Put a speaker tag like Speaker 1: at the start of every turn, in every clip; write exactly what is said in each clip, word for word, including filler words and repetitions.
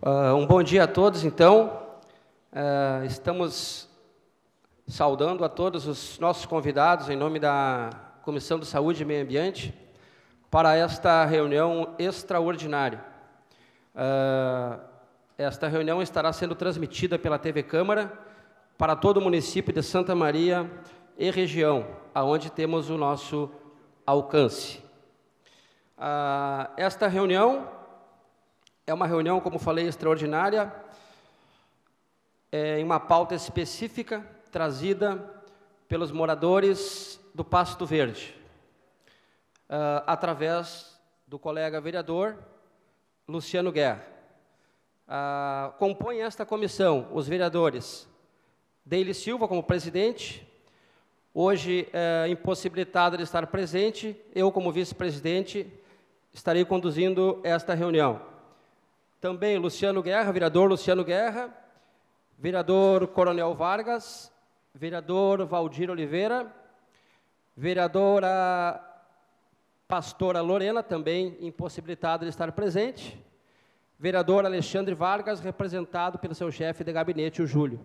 Speaker 1: Uh, um bom dia a todos, então. Uh, estamos saudando a todos os nossos convidados, em nome da Comissão de Saúde e Meio Ambiente, para esta reunião extraordinária. Uh, esta reunião estará sendo transmitida pela T V Câmara para todo o município de Santa Maria e região, aonde temos o nosso alcance. Uh, esta reunião é uma reunião, como falei, extraordinária, é, em uma pauta específica trazida pelos moradores do Pasto Verde, uh, através do colega vereador Luciano Guerra. Uh, compõem esta comissão os vereadores Deile Silva como presidente, hoje uh, impossibilitado de estar presente, eu como vice-presidente estarei conduzindo esta reunião. Também Luciano Guerra, vereador Luciano Guerra, vereador Coronel Vargas, vereador Valdir Oliveira, vereadora pastora Lorena, também impossibilitada de estar presente, vereador Alexandre Vargas, representado pelo seu chefe de gabinete, o Júlio.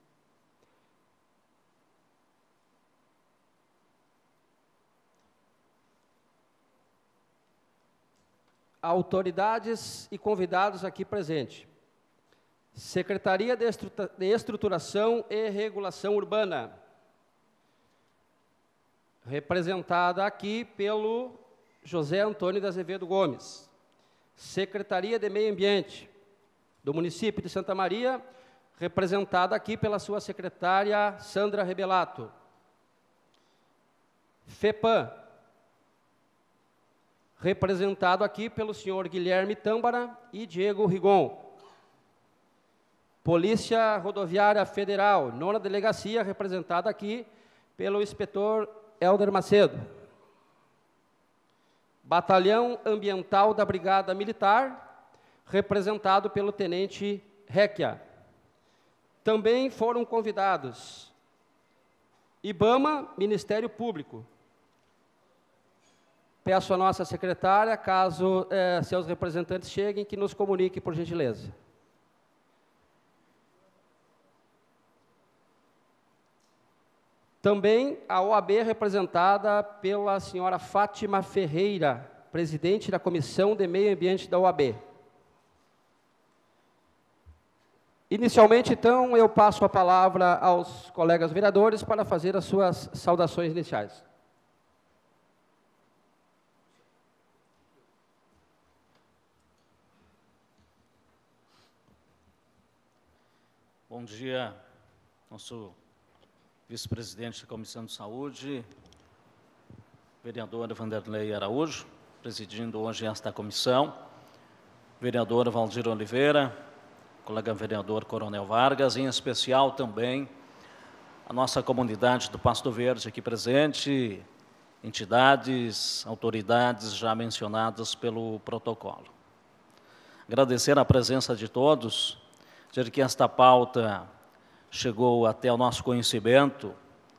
Speaker 1: Autoridades e convidados aqui presentes. Secretaria de Estruturação e Regulação Urbana, representada aqui pelo José Antônio de Azevedo Gomes. Secretaria de Meio Ambiente do município de Santa Maria, representada aqui pela sua secretária Sandra Rebelato. FEPAM, representado aqui pelo senhor Guilherme Tâmbara e Diego Rigon. Polícia Rodoviária Federal, nona delegacia, representada aqui pelo inspetor Helder Macedo. Batalhão Ambiental da Brigada Militar, representado pelo tenente Requia. Também foram convidados IBAMA, Ministério Público. Peço à nossa secretária, caso eh, seus representantes cheguem, que nos comunique, por gentileza. Também a O A B, representada pela senhora Fátima Ferreira, presidente da Comissão de Meio Ambiente da O A B. Inicialmente, então, eu passo a palavra aos colegas vereadores para fazer as suas saudações iniciais.
Speaker 2: Bom dia, nosso vice-presidente da Comissão de Saúde, vereador Vanderlei Araújo, presidindo hoje esta comissão, vereador Valdir Oliveira, colega vereador Coronel Vargas, em especial também a nossa comunidade do Pasto Verde aqui presente, entidades, autoridades já mencionadas pelo protocolo. Agradecer a presença de todos, dizer que esta pauta chegou até o nosso conhecimento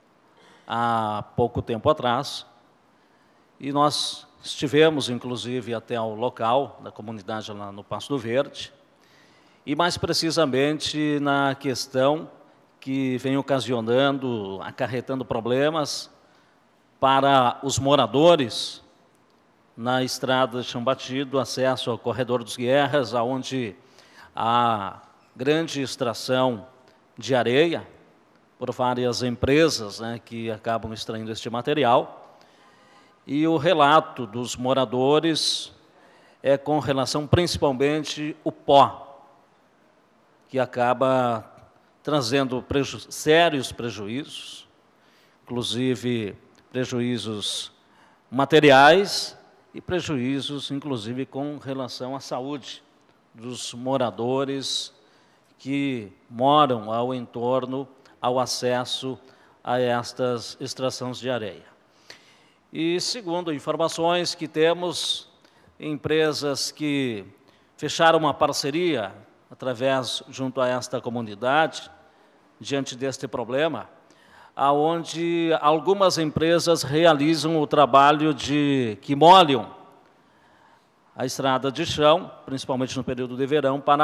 Speaker 2: há pouco tempo atrás, e nós estivemos, inclusive, até o local da comunidade lá no Pasto Verde, e mais precisamente na questão que vem ocasionando, acarretando problemas para os moradores na estrada de Chão Batido, acesso ao Corredor dos Guerras, onde há grande extração de areia por várias empresas, né, que acabam extraindo este material. E o relato dos moradores é com relação principalmente ao pó, que acaba trazendo preju sérios prejuízos, inclusive prejuízos materiais e prejuízos, inclusive, com relação à saúde dos moradores que moram ao entorno, ao acesso a estas extrações de areia. E, segundo informações que temos, empresas que fecharam uma parceria através, junto a esta comunidade, diante deste problema, aonde algumas empresas realizam o trabalho de que molham a estrada de chão, principalmente no período de verão, para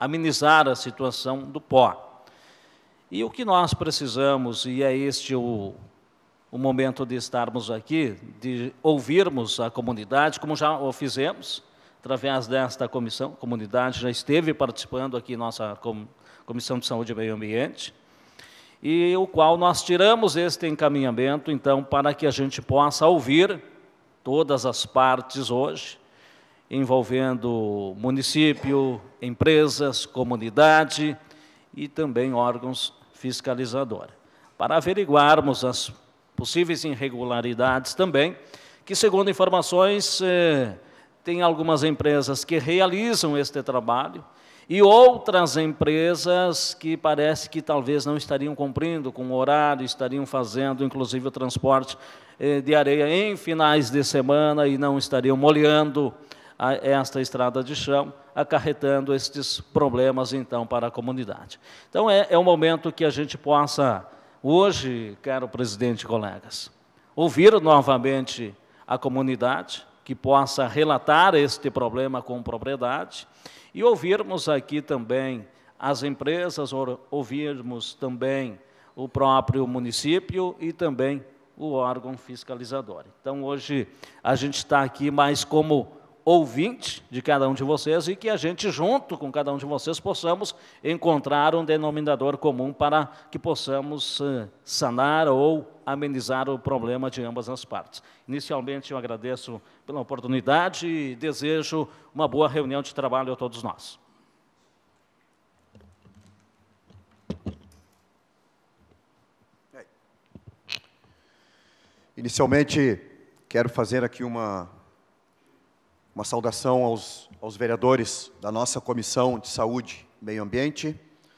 Speaker 2: amenizar a situação do pó. E o que nós precisamos, e é este o, o momento de estarmos aqui, de ouvirmos a comunidade, como já o fizemos, através desta comissão, a comunidade já esteve participando aqui, nossa Comissão de Saúde e Meio Ambiente, e o qual nós tiramos este encaminhamento, então, para que a gente possa ouvir todas as partes hoje, envolvendo município, empresas, comunidade e também órgãos fiscalizadores, para averiguarmos as possíveis irregularidades também, que, segundo informações, eh, tem algumas empresas que realizam este trabalho e outras empresas que parece que talvez não estariam cumprindo com o horário, estariam fazendo, inclusive, o transporte eh, de areia em finais de semana e não estariam molhando a esta estrada de chão, acarretando estes problemas, então, para a comunidade. Então, é, é um momento que a gente possa, hoje, caro presidente e colegas, ouvir novamente a comunidade, que possa relatar este problema com propriedade, e ouvirmos aqui também as empresas, ouvirmos também o próprio município e também o órgão fiscalizador. Então, hoje, a gente está aqui mais como ouvinte de cada um de vocês e que a gente, junto com cada um de vocês, possamos encontrar um denominador comum para que possamos uh, sanar ou amenizar o problema de ambas as partes. Inicialmente, eu agradeço pela oportunidade e desejo uma boa reunião de trabalho a todos nós.
Speaker 3: Inicialmente, quero fazer aqui uma Uma saudação aos, aos vereadores da nossa Comissão de Saúde e Meio Ambiente,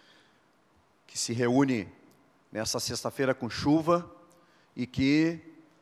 Speaker 3: que se reúne nessa sexta-feira com chuva e que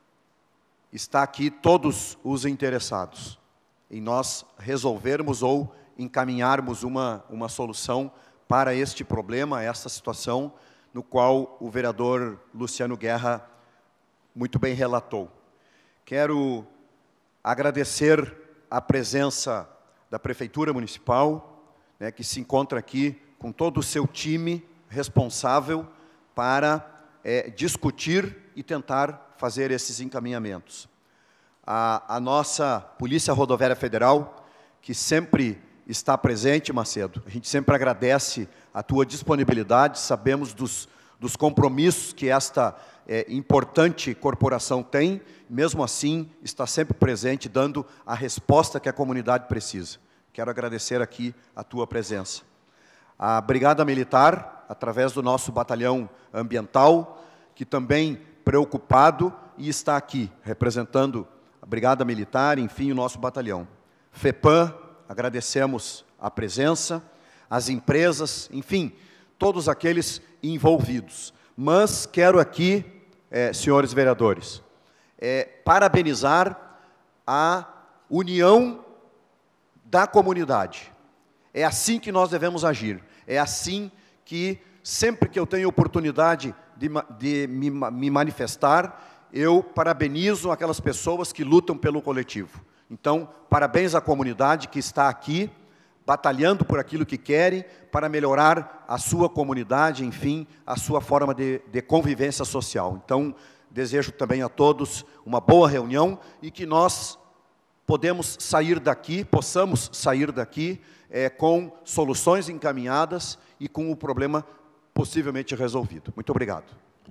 Speaker 3: está aqui todos os interessados em nós resolvermos ou encaminharmos uma, uma solução para este problema, esta situação, no qual o vereador Luciano Guerra muito bem relatou. Quero agradecer a presença da Prefeitura Municipal, né, que se encontra aqui com todo o seu time responsável para é, discutir e tentar fazer esses encaminhamentos. A, a nossa Polícia Rodoviária Federal, que sempre está presente, Macedo, a gente sempre agradece a tua disponibilidade, sabemos dos, dos compromissos que esta é, importante corporação tem, mesmo assim, está sempre presente, dando a resposta que a comunidade precisa. Quero agradecer aqui a tua presença. A Brigada Militar, através do nosso batalhão ambiental, que também preocupado e está aqui, representando a Brigada Militar, enfim, o nosso batalhão. FEPAM, agradecemos a presença, as empresas, enfim, todos aqueles envolvidos. Mas quero aqui, eh, senhores vereadores, É, parabenizar a união da comunidade. É assim que nós devemos agir. É assim que, sempre que eu tenho oportunidade de, de me, me manifestar, eu parabenizo aquelas pessoas que lutam pelo coletivo. Então, parabéns à comunidade que está aqui, batalhando por aquilo que querem, para melhorar a sua comunidade, enfim, a sua forma de, de convivência social. Então, desejo também a todos uma boa reunião e que nós podemos sair daqui, possamos sair daqui é, com soluções encaminhadas e com o problema possivelmente resolvido. Muito obrigado.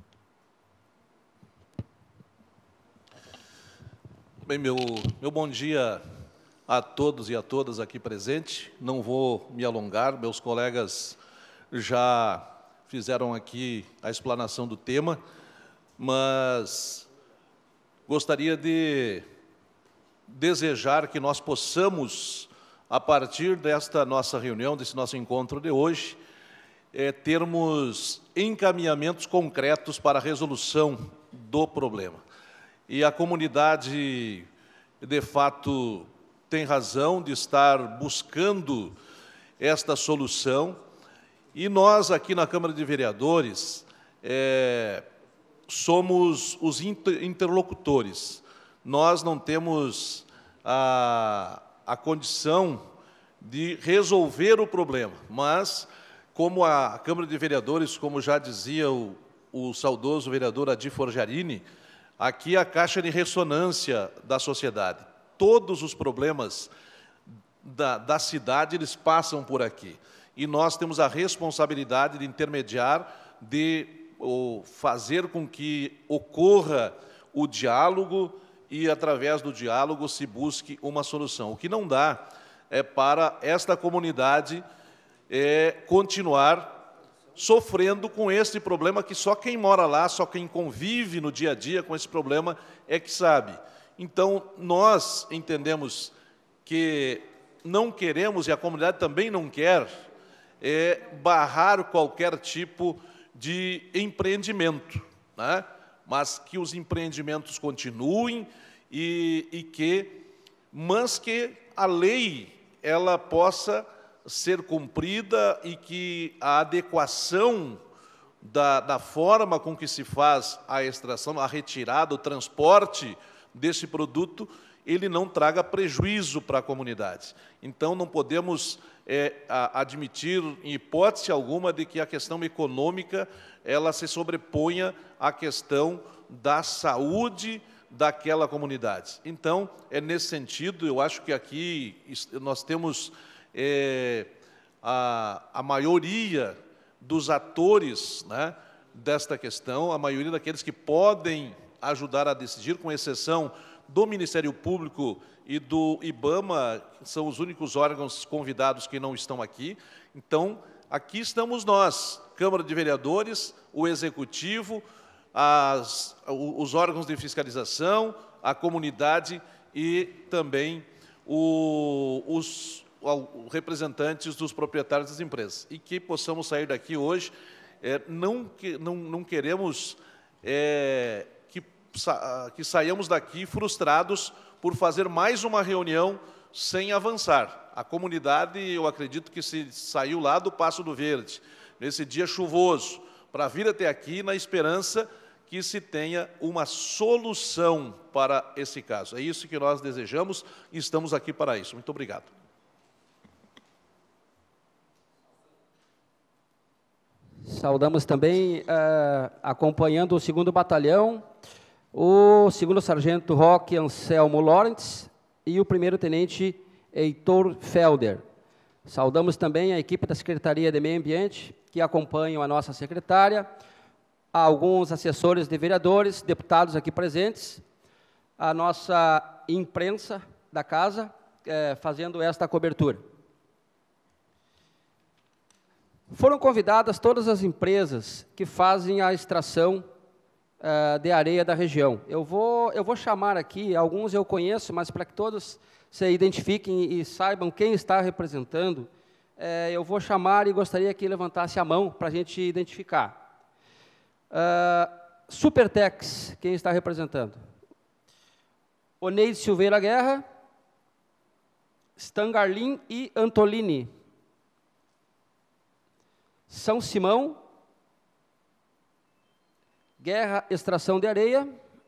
Speaker 4: Bem, meu, meu bom dia a todos e a todas aqui presentes. Não vou me alongar, meus colegas já fizeram aqui a explanação do tema, mas gostaria de desejar que nós possamos, a partir desta nossa reunião, desse nosso encontro de hoje, é, termos encaminhamentos concretos para a resolução do problema. E a comunidade, de fato, tem razão de estar buscando esta solução, e nós, aqui na Câmara de Vereadores, é, somos os interlocutores. Nós não temos a, a condição de resolver o problema, mas, como a Câmara de Vereadores, como já dizia o, o saudoso vereador Adi Forjarini, aqui é a caixa de ressonância da sociedade. Todos os problemas da, da cidade, eles passam por aqui. E nós temos a responsabilidade de intermediar, de ou, fazer com que ocorra o diálogo e, através do diálogo, se busque uma solução. O que não dá é para esta comunidade é, continuar sofrendo com esse problema que só quem mora lá, só quem convive no dia a dia com esse problema é que sabe. Então, nós entendemos que não queremos, e a comunidade também não quer, é, barrar qualquer tipo de empreendimento, né? Mas que os empreendimentos continuem e, e que, mas que a lei ela possa ser cumprida e que a adequação da, da forma com que se faz a extração, a retirada, o transporte desse produto, ele não traga prejuízo para a comunidade. Então, não podemos é, a, admitir, em hipótese alguma, de que a questão econômica ela se sobreponha à questão da saúde daquela comunidade. Então, é nesse sentido, eu acho que aqui nós temos é, a, a maioria dos atores, né, desta questão, a maioria daqueles que podem ajudar a decidir, com exceção do Ministério Público e do IBAMA, que são os únicos órgãos convidados que não estão aqui. Então, aqui estamos nós, Câmara de Vereadores, o Executivo, As, os órgãos de fiscalização, a comunidade e também o, os, os representantes dos proprietários das empresas. E que possamos sair daqui hoje, é, não, que, não, não queremos é, que, sa, que saiamos daqui frustrados por fazer mais uma reunião sem avançar. A comunidade, eu acredito que se saiu lá do Passo do Verde, nesse dia chuvoso, para vir até aqui na esperança que se tenha uma solução para esse caso. É isso que nós desejamos e estamos aqui para isso. Muito obrigado.
Speaker 1: Saudamos também, uh, acompanhando o segundo Batalhão, o segundo Sargento Roque Anselmo Lawrence e o primeiro Tenente Heitor Felder. Saudamos também a equipe da Secretaria de Meio Ambiente, que acompanham a nossa secretária, alguns assessores de vereadores, deputados aqui presentes, a nossa imprensa da casa, é, fazendo esta cobertura. Foram convidadas todas as empresas que fazem a extração uh, de areia da região. Eu vou, eu vou chamar aqui, alguns eu conheço, mas para que todos se identifiquem e saibam quem está representando, é, eu vou chamar e gostaria que levantasse a mão para a gente identificar. Uh, Supertex, quem está representando? Oneide Silveira Guerra, Stangarlin e Antolini. São Simão, Guerra Extração de Areia,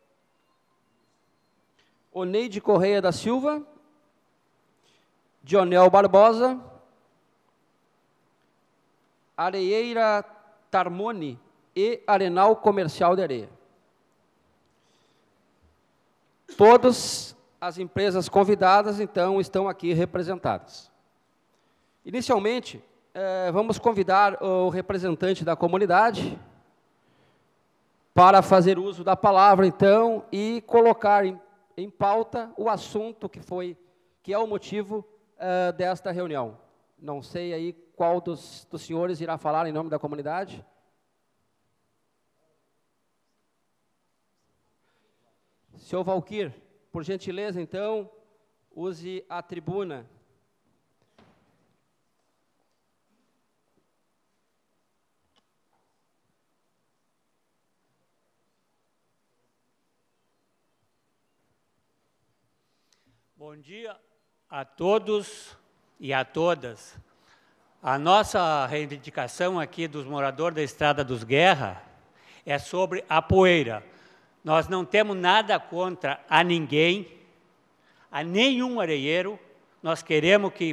Speaker 1: Oneide Correia da Silva, Dionel Barbosa, Areeira Tarmoni e Arenal Comercial de Areia. Todas as empresas convidadas, então, estão aqui representadas. Inicialmente, eh, vamos convidar o representante da comunidade para fazer uso da palavra, então, e colocar em, em pauta o assunto que foi, que é o motivo eh, desta reunião. Não sei aí qual dos, dos senhores irá falar em nome da comunidade. Senhor Valquir, por gentileza, então, use a tribuna.
Speaker 5: Bom dia a todos e a todas. A nossa reivindicação aqui dos moradores da Estrada dos Guerra é sobre a poeira. Nós não temos nada contra a ninguém, a nenhum areieiro. Nós queremos que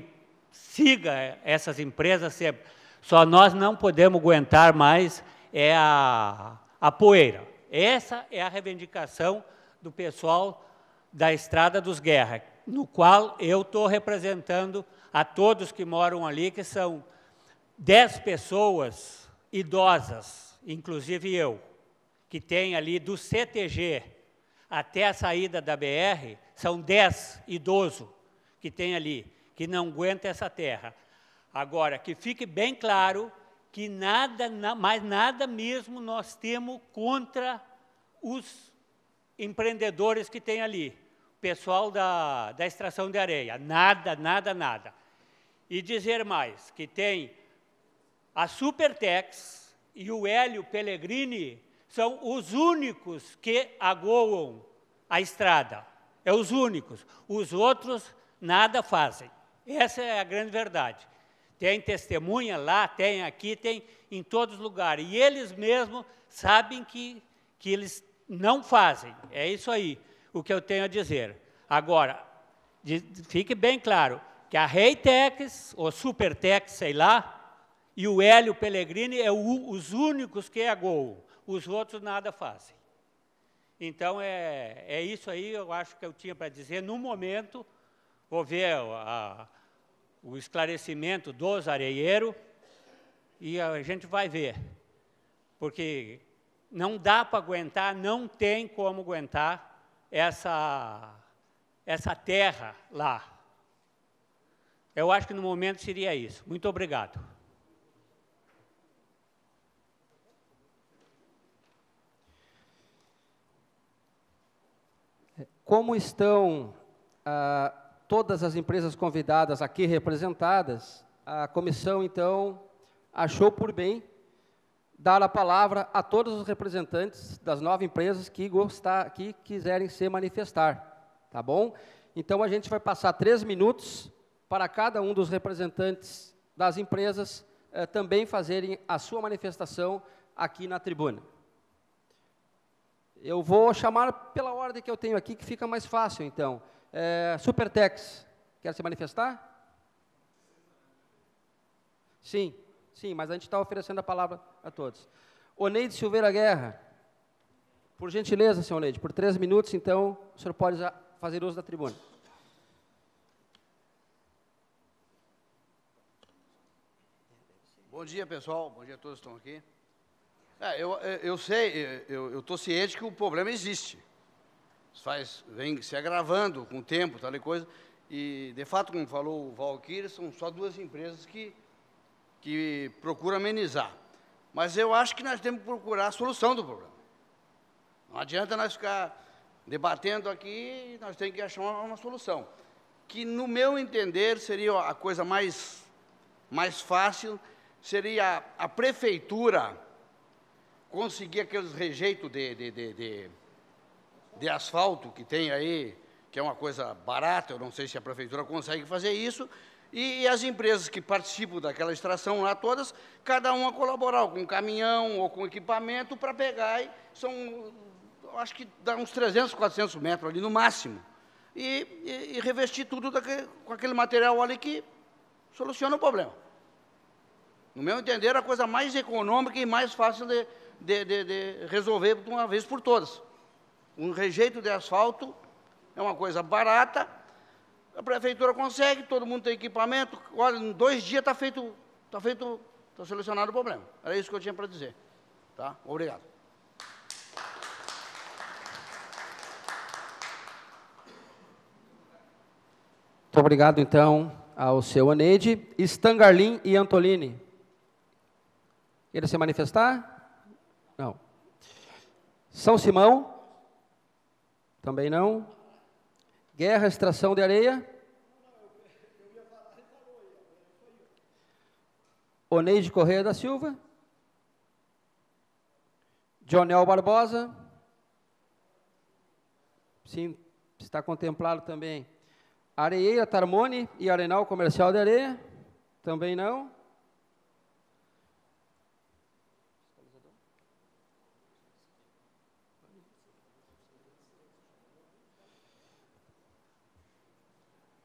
Speaker 5: siga essas empresas sempre. Só nós não podemos aguentar mais é a, a poeira. Essa é a reivindicação do pessoal da Estrada dos Guerra, no qual eu estou representando a todos que moram ali, que são dez pessoas idosas, inclusive eu, que tem ali do C T G até a saída da B R, são dez idosos que tem ali, que não aguentam essa terra. Agora, que fique bem claro que nada, mais nada mesmo nós temos contra os empreendedores que tem ali, pessoal da, da extração de areia, nada, nada, nada. E dizer mais, que tem a Supertex e o Hélio Pellegrini são os únicos que agoam a estrada, é os únicos, os outros nada fazem, essa é a grande verdade. Tem testemunha lá, tem aqui, tem em todos os lugares, e eles mesmos sabem que, que eles não fazem, é isso aí, o que eu tenho a dizer. Agora, de, fique bem claro, que a Reitex, ou Supertex, sei lá, e o Hélio Pellegrini é o, os únicos que agoam, os outros nada fazem. Então, é, é isso aí, eu acho que eu tinha para dizer. No momento, vou ver a, o esclarecimento dos areieiros e a gente vai ver, porque não dá para aguentar, não tem como aguentar essa, essa terra lá. Eu acho que no momento seria isso. Muito obrigado.
Speaker 1: Como estão ah, todas as empresas convidadas aqui representadas, a comissão, então, achou por bem dar a palavra a todos os representantes das nove empresas que, gostar, que quiserem se manifestar, tá bom? Então, a gente vai passar três minutos para cada um dos representantes das empresas eh, também fazerem a sua manifestação aqui na tribuna. Eu vou chamar pela ordem que eu tenho aqui, que fica mais fácil, então. É, Supertex, quer se manifestar? Sim, sim, mas a gente está oferecendo a palavra a todos. Oneide Silveira Guerra, por gentileza, senhor Oneide, por três minutos, então, o senhor pode fazer uso da tribuna.
Speaker 6: Bom dia, pessoal. Bom dia a todos que estão aqui. É, eu, eu sei, eu estou ciente que o problema existe. Faz, vem se agravando com o tempo, tal e coisa. E, de fato, como falou o Valquíria, são só duas empresas que, que procuram amenizar. Mas eu acho que nós temos que procurar a solução do problema. Não adianta nós ficar debatendo aqui, nós temos que achar uma, uma solução. Que, no meu entender, seria a coisa mais, mais fácil, seria a, a prefeitura conseguir aqueles rejeitos de, de, de, de, de asfalto que tem aí, que é uma coisa barata, eu não sei se a prefeitura consegue fazer isso, e, e as empresas que participam daquela extração lá todas, cada uma colaborar com um caminhão ou com equipamento para pegar, e são, eu acho que dá uns trezentos, quatrocentos metros ali no máximo, e, e, e revestir tudo daquele, com aquele material ali que soluciona o problema. No meu entender, a coisa mais econômica e mais fácil de De, de, de resolver de uma vez por todas. Um rejeito de asfalto é uma coisa barata, a prefeitura consegue, todo mundo tem equipamento, olha, em dois dias está feito, está feito, está solucionado o problema. Era isso que eu tinha para dizer. Tá? Obrigado.
Speaker 1: Muito obrigado, então, ao seu Oneide. Stangarlin e Antolini. Querem se manifestar? Não. São Simão? Também não. Guerra, extração de areia? Oneide Correia da Silva? Jonel Barbosa? Sim, está contemplado também. Areia, Tarmone e Arenal Comercial de Areia? Também não.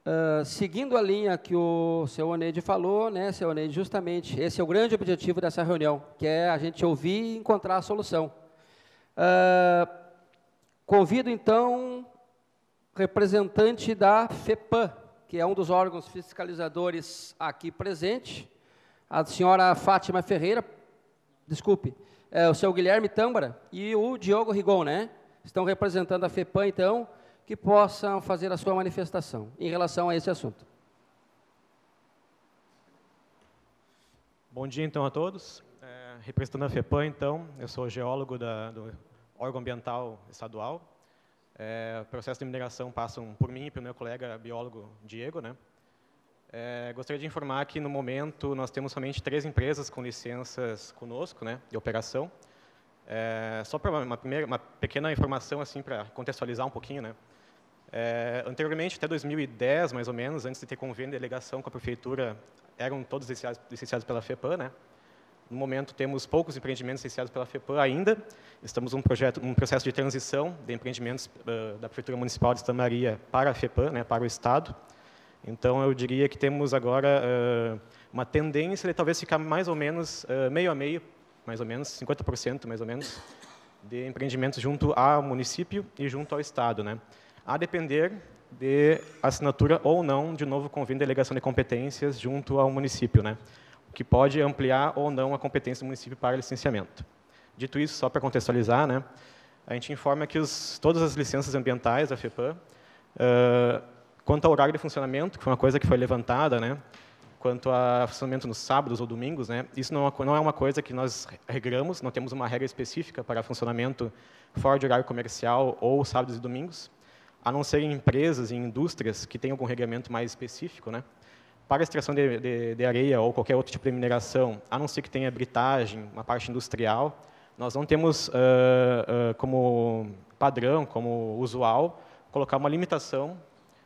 Speaker 1: Uh, seguindo a linha que o seu Oneide falou, né, seu Oneide, justamente, esse é o grande objetivo dessa reunião, que é a gente ouvir e encontrar a solução. Uh, convido, então, representante da FEPAM, que é um dos órgãos fiscalizadores aqui presente, a senhora Fátima Ferreira, desculpe, é, o seu Guilherme Tâmbara e o Diogo Rigon, né? Estão representando a FEPAM, então, que possam fazer a sua manifestação em relação a esse assunto.
Speaker 7: Bom dia, então, a todos. É, representando a FEPAM, então, eu sou geólogo da, do órgão ambiental estadual. É, o processo de mineração passam por mim e pelo meu colega biólogo Diego, né? É, gostaria de informar que, no momento, nós temos somente três empresas com licenças conosco, né, de operação. É, só para uma, primeira, uma pequena informação, assim, para contextualizar um pouquinho, né? É, anteriormente, até dois mil e dez, mais ou menos, antes de ter convênio de delegação com a prefeitura, eram todos licenciados, licenciados pela FEPAM, né? No momento, temos poucos empreendimentos licenciados pela FEPAM ainda. Estamos num projeto, um processo de transição de empreendimentos uh, da prefeitura municipal de Santa Maria para a FEPAM, né, para o estado. Então, eu diria que temos agora uh, uma tendência de talvez ficar mais ou menos uh, meio a meio, mais ou menos, cinquenta por cento mais ou menos, de empreendimentos junto ao município e junto ao estado, né? A depender de assinatura ou não de novo convênio de delegação de competências junto ao município, né? O que pode ampliar ou não a competência do município para licenciamento. Dito isso, só para contextualizar, né, a gente informa que os, todas as licenças ambientais da FEPAM, uh, quanto ao horário de funcionamento, que foi uma coisa que foi levantada, né, quanto a funcionamento nos sábados ou domingos, né, isso não é, não é uma coisa que nós regramos, não temos uma regra específica para funcionamento fora de horário comercial ou sábados e domingos, a não ser em empresas e indústrias que têm algum regramento mais específico, né. Para a extração de, de, de areia ou qualquer outro tipo de mineração, a não ser que tenha britagem, uma parte industrial, nós não temos uh, uh, como padrão, como usual, colocar uma limitação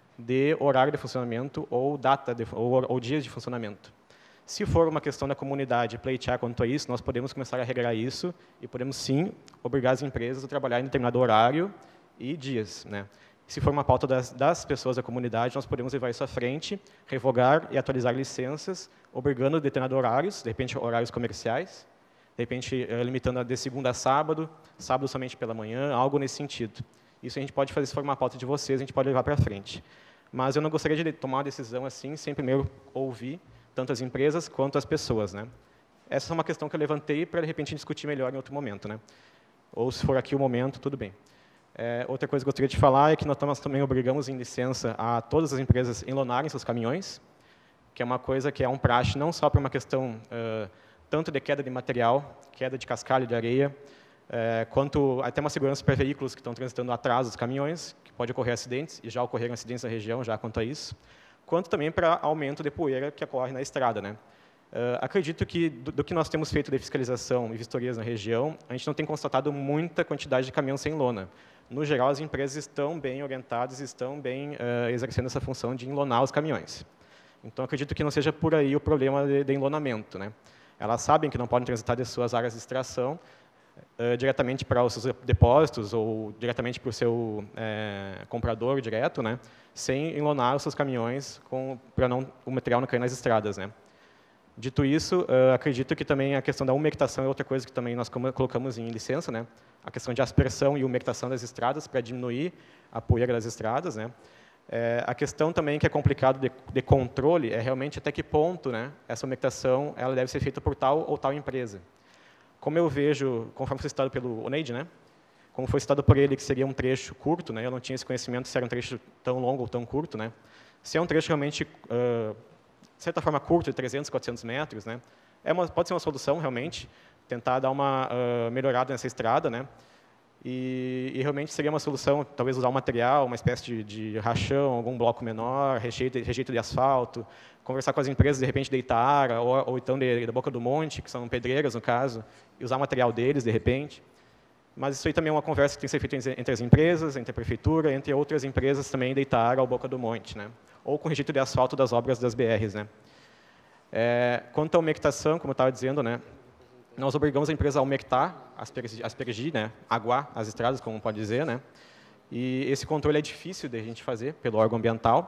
Speaker 7: de horário de funcionamento ou data de, ou, ou dias de funcionamento. Se for uma questão da comunidade pleitear quanto a isso, nós podemos começar a regrar isso e podemos sim obrigar as empresas a trabalhar em determinado horário e dias, né? Se for uma pauta das, das pessoas da comunidade, nós podemos levar isso à frente, revogar e atualizar licenças, obrigando determinados horários, de repente horários comerciais, de repente limitando de segunda a sábado, sábado somente pela manhã, algo nesse sentido. Isso a gente pode fazer, se for uma pauta de vocês, a gente pode levar para frente. Mas eu não gostaria de tomar uma decisão assim, sem primeiro ouvir tanto as empresas quanto as pessoas, né? Essa é uma questão que eu levantei para, de repente, discutir melhor em outro momento, né? Ou, se for aqui o momento, tudo bem. É, outra coisa que eu gostaria de falar é que nós também obrigamos em licença a todas as empresas enlonarem seus caminhões, que é uma coisa que é um praxe não só por uma questão uh, tanto de queda de material, queda de cascalho de areia, uh, quanto até uma segurança para veículos que estão transitando atrás dos caminhões, que pode ocorrer acidentes, e já ocorreram acidentes na região, já quanto a isso, quanto também para aumento de poeira que ocorre na estrada, né? Uh, acredito que, do, do que nós temos feito de fiscalização e vistorias na região, a gente não tem constatado muita quantidade de caminhão sem lona. No geral, as empresas estão bem orientadas, estão bem uh, exercendo essa função de enlonar os caminhões. Então, acredito que não seja por aí o problema de, de enlonamento, né? Elas sabem que não podem transitar de suas áreas de extração uh, diretamente para os seus depósitos ou diretamente para o seu uh, comprador direto, né? Sem enlonar os seus caminhões para não o material não cair nas estradas, né? Dito isso, uh, acredito que também a questão da umectação é outra coisa que também nós colocamos em licença, né? A questão de aspersão e umectação das estradas para diminuir a poeira das estradas, né? É, a questão também que é complicado de, de controle é realmente até que ponto, né, essa umectação ela deve ser feita por tal ou tal empresa. Como eu vejo, conforme foi citado pelo Oneide, né? Como foi citado por ele que seria um trecho curto, né? Eu não tinha esse conhecimento se era um trecho tão longo ou tão curto, né? Se é um trecho realmente uh, de certa forma curto, de trezentos, quatrocentos metros, né? É uma, pode ser uma solução, realmente, tentar dar uma uh, melhorada nessa estrada, né? E, e realmente seria uma solução, talvez usar um material, uma espécie de, de rachão, algum bloco menor, rejeito, rejeito de asfalto, conversar com as empresas, de repente, de Itara, ou, ou então de, da Boca do Monte, que são pedreiras, no caso, e usar o material deles, de repente. Mas isso aí também é uma conversa que tem que ser feita entre as empresas, entre a prefeitura, entre outras empresas também de Itara ou Boca do Monte, né? Ou com rejeito de asfalto das obras das B Rs, né? É, quanto à umectação, como eu estava dizendo, né? Nós obrigamos a empresa a umectar, aspergir, né? Aguar as estradas, como pode dizer, né? E esse controle é difícil de a gente fazer pelo órgão ambiental,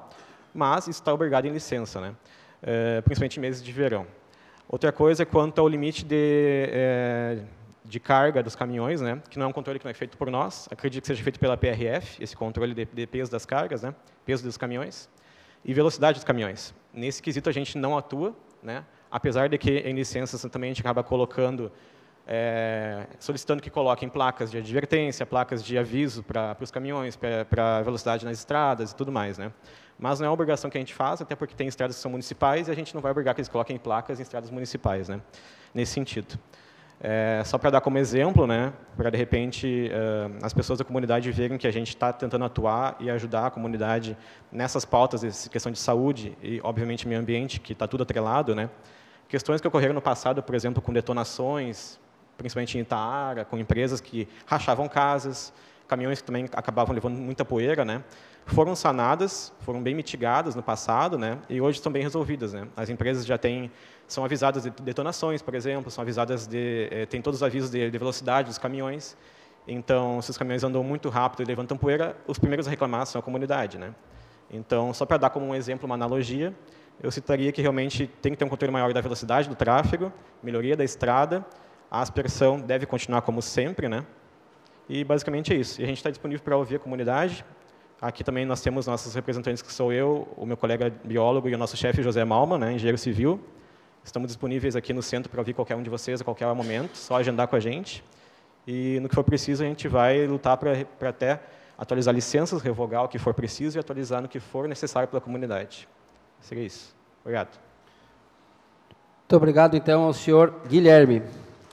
Speaker 7: mas isso está obrigado em licença, né? É, principalmente em meses de verão. Outra coisa é quanto ao limite de, é, de carga dos caminhões, né? Que não é um controle que não é feito por nós, acredito que seja feito pela P R F, esse controle de, de peso das cargas, né? Peso dos caminhões, e velocidade dos caminhões. Nesse quesito a gente não atua, né? Apesar de que em licenças também a gente acaba colocando, é, solicitando que coloquem placas de advertência, placas de aviso para os caminhões, para a velocidade nas estradas e tudo mais, né? Mas não é uma obrigação que a gente faz, até porque tem estradas que são municipais e a gente não vai obrigar que eles coloquem placas em estradas municipais, né? Nesse sentido. É, só para dar como exemplo, né, para de repente uh, as pessoas da comunidade verem que a gente está tentando atuar e ajudar a comunidade nessas pautas de questão de saúde e, obviamente, meio ambiente, que está tudo atrelado, né? Questões que ocorreram no passado, por exemplo, com detonações, principalmente em Itaara, com empresas que rachavam casas, caminhões que também acabavam levando muita poeira, né? Foram sanadas, foram bem mitigadas no passado, né? E hoje estão bem resolvidas, né? As empresas já têm, são avisadas de detonações, por exemplo, são avisadas de, eh, tem todos os avisos de, de velocidade dos caminhões. Então, se os caminhões andam muito rápido e levantam poeira, os primeiros a reclamar são a comunidade, né? Então, só para dar como um exemplo, uma analogia, eu citaria que realmente tem que ter um controle maior da velocidade do tráfego, melhoria da estrada, a aspersão deve continuar como sempre, né? E basicamente é isso. E a gente está disponível para ouvir a comunidade. Aqui também nós temos nossos representantes, que sou eu, o meu colega biólogo e o nosso chefe, José Malma, né, engenheiro civil. Estamos disponíveis aqui no centro para ouvir qualquer um de vocês a qualquer momento, só agendar com a gente. E no que for preciso, a gente vai lutar para até atualizar licenças, revogar o que for preciso e atualizar no que for necessário pela comunidade. Seria isso. Obrigado.
Speaker 1: Muito obrigado, então, ao senhor Guilherme.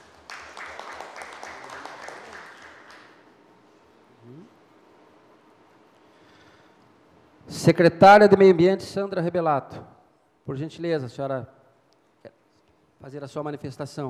Speaker 1: Secretária de Meio Ambiente, Sandra Rebelato. Por gentileza, a senhora quer fazer a sua manifestação.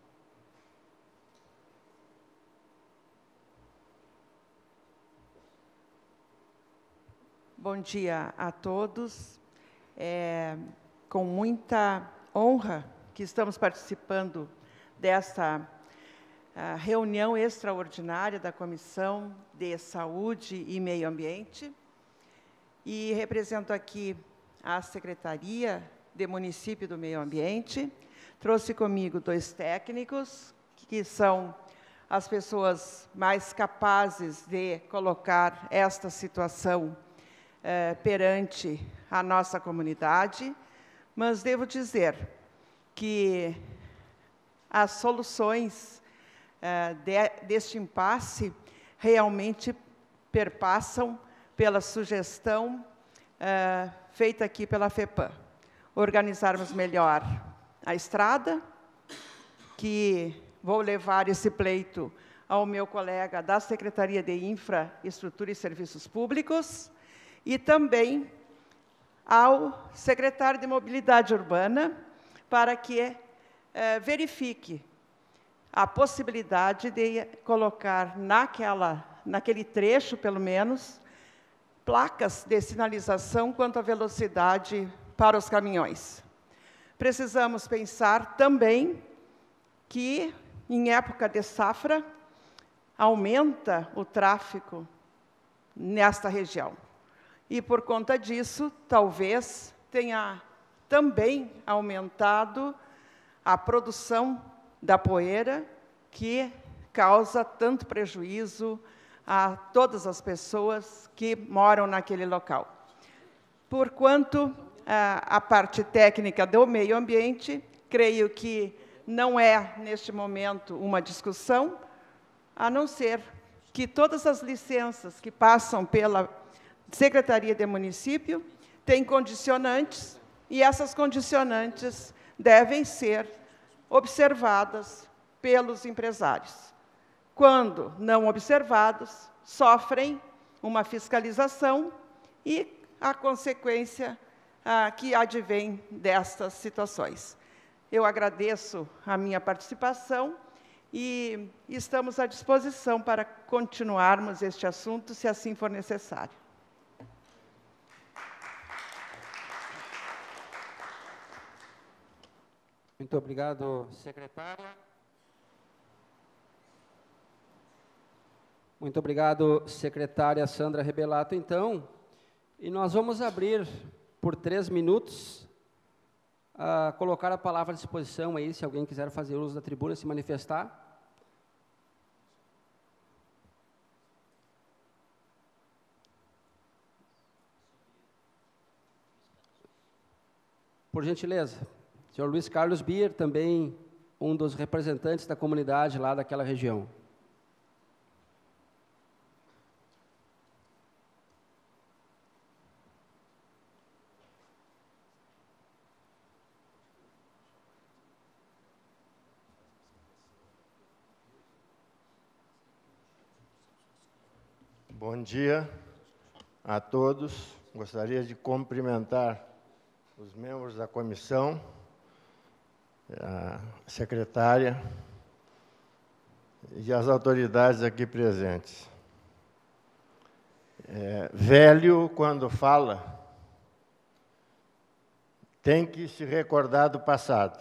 Speaker 8: Bom dia a todos. É com muita honra que estamos participando desta uh, reunião extraordinária da Comissão de Saúde e Meio Ambiente. E represento aqui a Secretaria de Município do Meio Ambiente. Trouxe comigo dois técnicos, que são as pessoas mais capazes de colocar esta situação eh, perante a nossa comunidade, mas devo dizer que as soluções eh, de, deste impasse realmente perpassam pela sugestão uh, feita aqui pela FEPAM. Organizarmos melhor a estrada, que vou levar esse pleito ao meu colega da Secretaria de Infraestrutura e Serviços Públicos e também ao secretário de Mobilidade Urbana, para que uh, verifique a possibilidade de colocar naquela, naquele trecho, pelo menos, placas de sinalização quanto à velocidade para os caminhões. Precisamos pensar também que, em época de safra, aumenta o tráfego nesta região. E, por conta disso, talvez tenha também aumentado a produção da poeira, que causa tanto prejuízo a todas as pessoas que moram naquele local. Porquanto a, a parte técnica do meio ambiente, creio que não é, neste momento, uma discussão, a não ser que todas as licenças que passam pela Secretaria de Município têm condicionantes, e essas condicionantes devem ser observadas pelos empresários. Quando não observados, sofrem uma fiscalização e a consequência ah, que advém destas situações. Eu agradeço a minha participação e estamos à disposição para continuarmos este assunto, se assim for necessário.
Speaker 1: Muito obrigado, secretária. Muito obrigado, secretária Sandra Rebelato, então. E nós vamos abrir por três minutos, uh, colocar a palavra à disposição aí, se alguém quiser fazer uso da tribuna, se manifestar. Por gentileza, senhor Luiz Carlos Bier, também um dos representantes da comunidade lá daquela região.
Speaker 9: Bom dia a todos. Gostaria de cumprimentar os membros da comissão, a secretária e as autoridades aqui presentes. É, velho, quando fala, tem que se recordar do passado.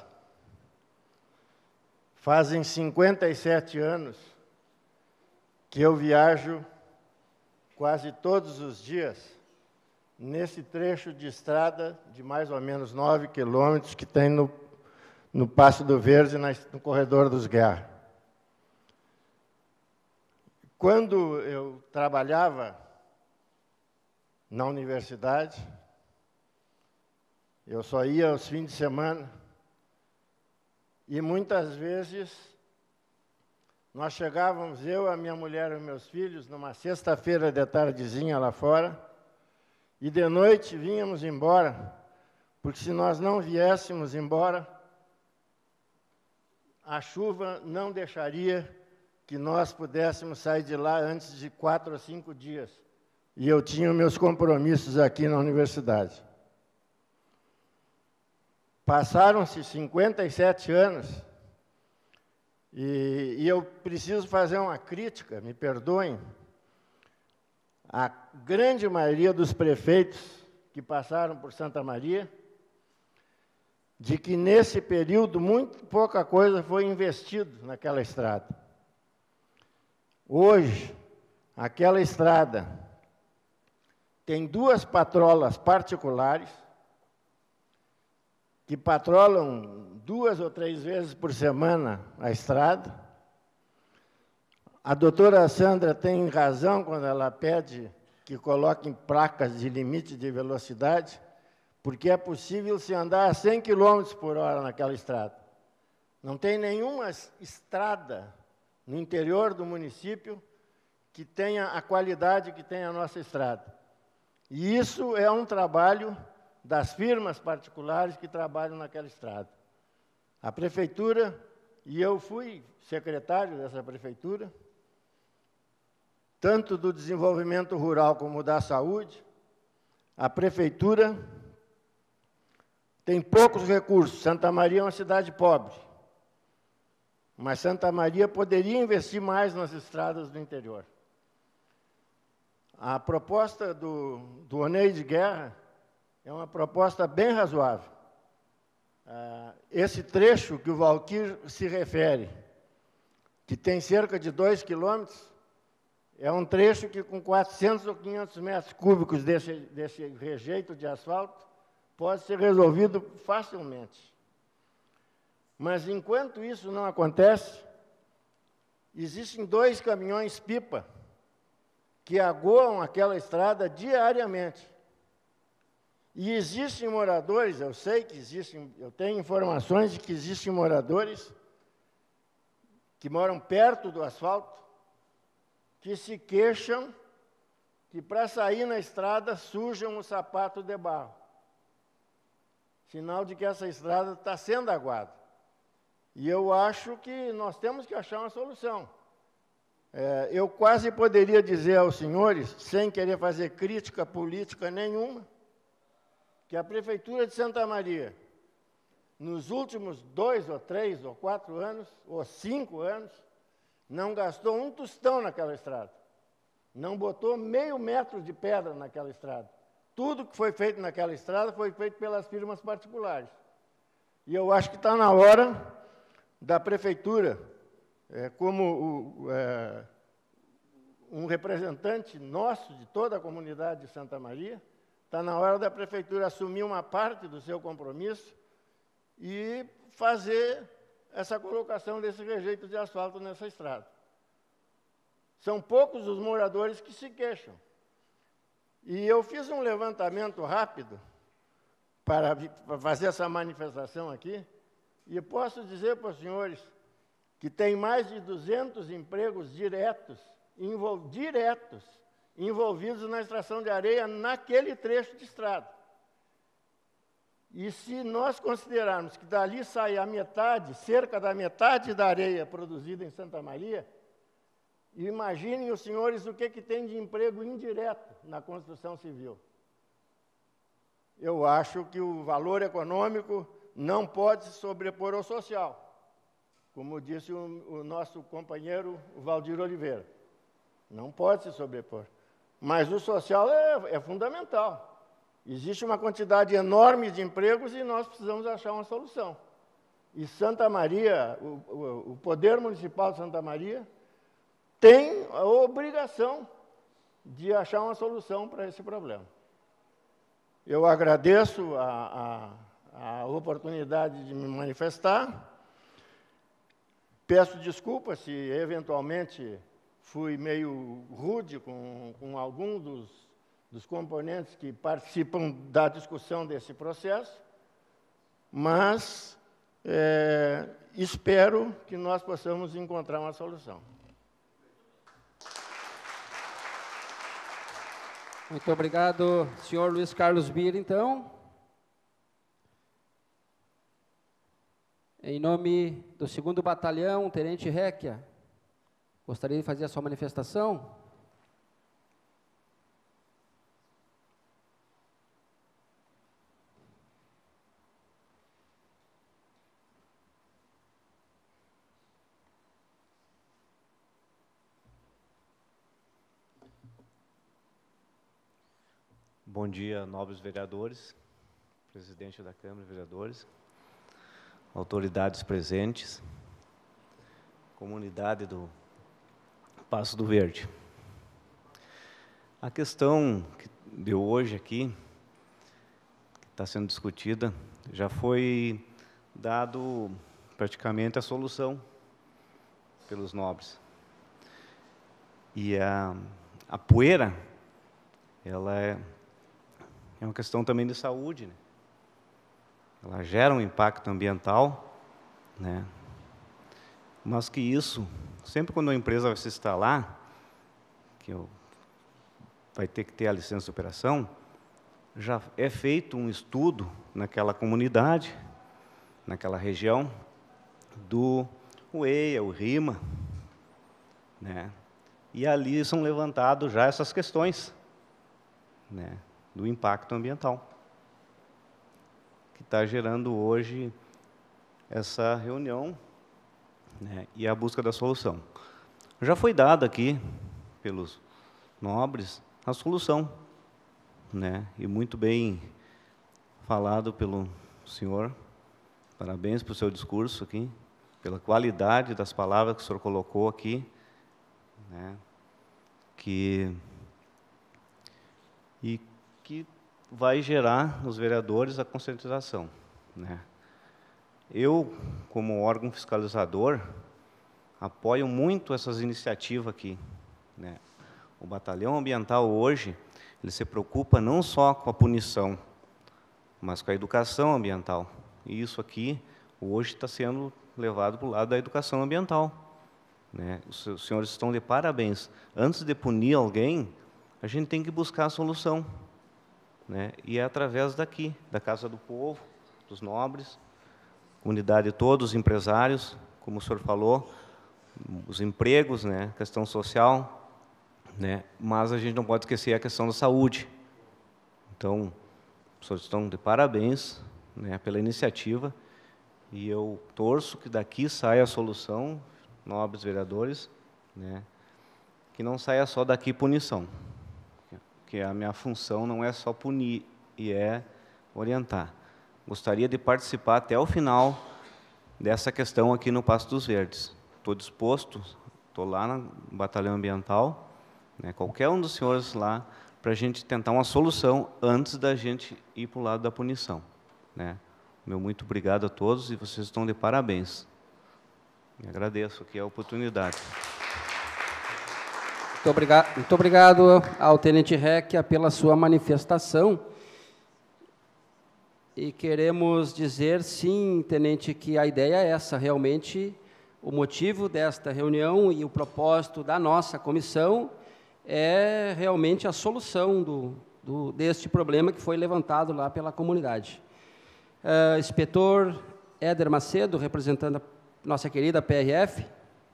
Speaker 9: Fazem cinquenta e sete anos que eu viajo quase todos os dias nesse trecho de estrada de mais ou menos nove quilômetros que tem no, no Passo do Verde, no corredor dos Guerra. Quando eu trabalhava na universidade, eu só ia aos fins de semana, e muitas vezes nós chegávamos, eu, a minha mulher e meus filhos, numa sexta-feira de tardezinha lá fora, e de noite vínhamos embora, porque se nós não viéssemos embora, a chuva não deixaria que nós pudéssemos sair de lá antes de quatro ou cinco dias. E eu tinha meus compromissos aqui na universidade. Passaram-se cinquenta e sete anos, e, e eu preciso fazer uma crítica, me perdoem. A grande maioria dos prefeitos que passaram por Santa Maria, de que nesse período muito pouca coisa foi investido naquela estrada. Hoje, aquela estrada tem duas patrolas particulares que patrolam duas ou três vezes por semana a estrada. A doutora Sandra tem razão quando ela pede que coloquem placas de limite de velocidade, porque é possível se andar a cem quilômetros por hora naquela estrada. Não tem nenhuma estrada no interior do município que tenha a qualidade que tem a nossa estrada. E isso é um trabalho das firmas particulares que trabalham naquela estrada. A prefeitura, e eu fui secretário dessa prefeitura, tanto do desenvolvimento rural como da saúde, a prefeitura tem poucos recursos. Santa Maria é uma cidade pobre, mas Santa Maria poderia investir mais nas estradas do interior. A proposta do, do Oneide Guerra é uma proposta bem razoável. Ah, esse trecho que o Valquir se refere, que tem cerca de dois quilômetros, é um trecho que, com quatrocentos ou quinhentos metros cúbicos desse, desse rejeito de asfalto, pode ser resolvido facilmente. Mas, enquanto isso não acontece, existem dois caminhões-pipa que agoam aquela estrada diariamente. E existem moradores, eu sei que existem, eu tenho informações de que existem moradores que moram perto do asfalto, que se queixam que, para sair na estrada, sujam o sapato de barro. Sinal de que essa estrada está sendo aguada. E eu acho que nós temos que achar uma solução. É, eu quase poderia dizer aos senhores, sem querer fazer crítica política nenhuma, que a Prefeitura de Santa Maria, nos últimos dois ou três ou quatro anos, ou cinco anos, não gastou um tostão naquela estrada. Não botou meio metro de pedra naquela estrada. Tudo que foi feito naquela estrada foi feito pelas firmas particulares. E eu acho que está na hora da Prefeitura, é, como o, é, um representante nosso, de toda a comunidade de Santa Maria, Está na hora da prefeitura assumir uma parte do seu compromisso e fazer essa colocação desse rejeito de asfalto nessa estrada. São poucos os moradores que se queixam. E eu fiz um levantamento rápido para fazer essa manifestação aqui, e posso dizer para os senhores que tem mais de duzentos empregos diretos, envol diretos, envolvidos na extração de areia naquele trecho de estrada. E se nós considerarmos que dali sai a metade, cerca da metade da areia produzida em Santa Maria, imaginem os senhores o que, que tem de emprego indireto na construção civil. Eu acho que o valor econômico não pode se sobrepor ao social, como disse o, o nosso companheiro o Valdir Oliveira. Não pode se sobrepor. Mas o social é, é fundamental. Existe uma quantidade enorme de empregos e nós precisamos achar uma solução. E Santa Maria, o, o, o Poder Municipal de Santa Maria, tem a obrigação de achar uma solução para esse problema. Eu agradeço a, a, a oportunidade de me manifestar. Peço desculpas se, eventualmente, fui meio rude com, com algum dos, dos componentes que participam da discussão desse processo, mas é, espero que nós possamos encontrar uma solução.
Speaker 1: Muito obrigado, senhor Luiz Carlos Bira, então. Em nome do segundo Batalhão, Tenente Réquia, gostaria de fazer a sua manifestação?
Speaker 10: Bom dia, nobres vereadores, presidente da Câmara de Vereadores, autoridades presentes, comunidade do Passo do Verde. A questão de hoje aqui, que está sendo discutida, já foi dado praticamente a solução pelos nobres. E a, a poeira, ela é, é uma questão também de saúde, né? Ela gera um impacto ambiental, né? Mas que isso, sempre quando uma empresa vai se instalar, que eu, vai ter que ter a licença de operação, já é feito um estudo naquela comunidade, naquela região, do U E I A, o RIMA, né? E ali são levantadas já essas questões, né, do impacto ambiental, que está gerando hoje essa reunião, né, e a busca da solução. Já foi dada aqui, pelos nobres, a solução, né, e muito bem falado pelo senhor. Parabéns pelo seu discurso aqui, pela qualidade das palavras que o senhor colocou aqui, né, que, e que vai gerar nos vereadores a conscientização, né. Eu, como órgão fiscalizador, apoio muito essas iniciativas aqui, né. O Batalhão Ambiental hoje, ele se preocupa não só com a punição, mas com a educação ambiental. E isso aqui, hoje, está sendo levado para o lado da educação ambiental, né. Os senhores estão de parabéns. Antes de punir alguém, a gente tem que buscar a solução, né, e é através daqui, da Casa do Povo, dos nobres, comunidade todos, os empresários, como o senhor falou, os empregos, né, questão social, né, mas a gente não pode esquecer a questão da saúde. Então, os senhores estão de parabéns, né, pela iniciativa, e eu torço que daqui saia a solução, nobres vereadores, né, que não saia só daqui punição, que a minha função não é só punir, e é orientar. Gostaria de participar até o final dessa questão aqui no Passo dos Verdes. Estou disposto, estou lá no Batalhão Ambiental, né, qualquer um dos senhores lá, para a gente tentar uma solução antes da gente ir para o lado da punição, né? Meu muito obrigado a todos e vocês estão de parabéns. Me agradeço aqui a oportunidade.
Speaker 1: Muito obrigado, muito obrigado ao Tenente Recchia pela sua manifestação. E queremos dizer, sim, Tenente, que a ideia é essa, realmente, o motivo desta reunião e o propósito da nossa comissão é realmente a solução do, do, deste problema que foi levantado lá pela comunidade. Uh, inspetor Éder Macedo, representando a nossa querida P R F.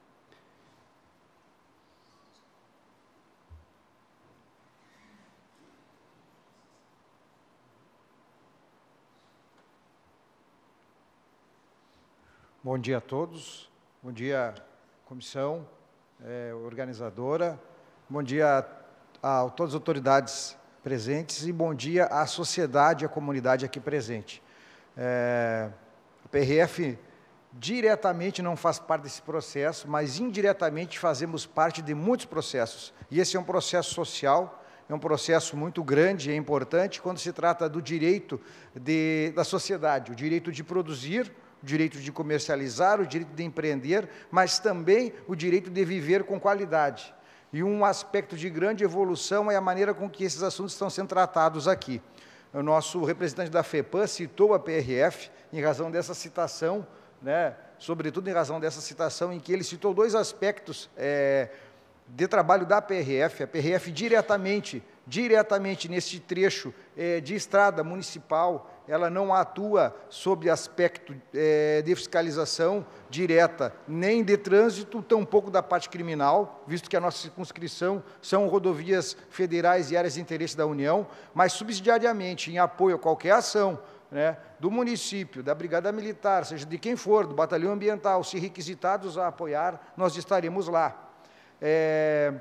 Speaker 11: Bom dia a todos, bom dia comissão é, organizadora, bom dia a, a todas as autoridades presentes e bom dia à sociedade e à comunidade aqui presente. É, a P R F diretamente não faz parte desse processo, mas indiretamente fazemos parte de muitos processos. E esse é um processo social, é um processo muito grande e importante quando se trata do direito de, da sociedade, o direito de produzir, o direito de comercializar, o direito de empreender, mas também o direito de viver com qualidade. E um aspecto de grande evolução é a maneira com que esses assuntos estão sendo tratados aqui. O nosso representante da FEPAM citou a P R F em razão dessa citação, né, sobretudo em razão dessa citação em que ele citou dois aspectos é, de trabalho da P R F. A P R F diretamente, diretamente nesse trecho é, de estrada municipal, ela não atua sob aspecto é, de fiscalização direta, nem de trânsito, tampouco da parte criminal, visto que a nossa circunscrição são rodovias federais e áreas de interesse da União, mas subsidiariamente, em apoio a qualquer ação, né, do município, da Brigada Militar, seja de quem for, do Batalhão Ambiental, se requisitados a apoiar, nós estaremos lá. É,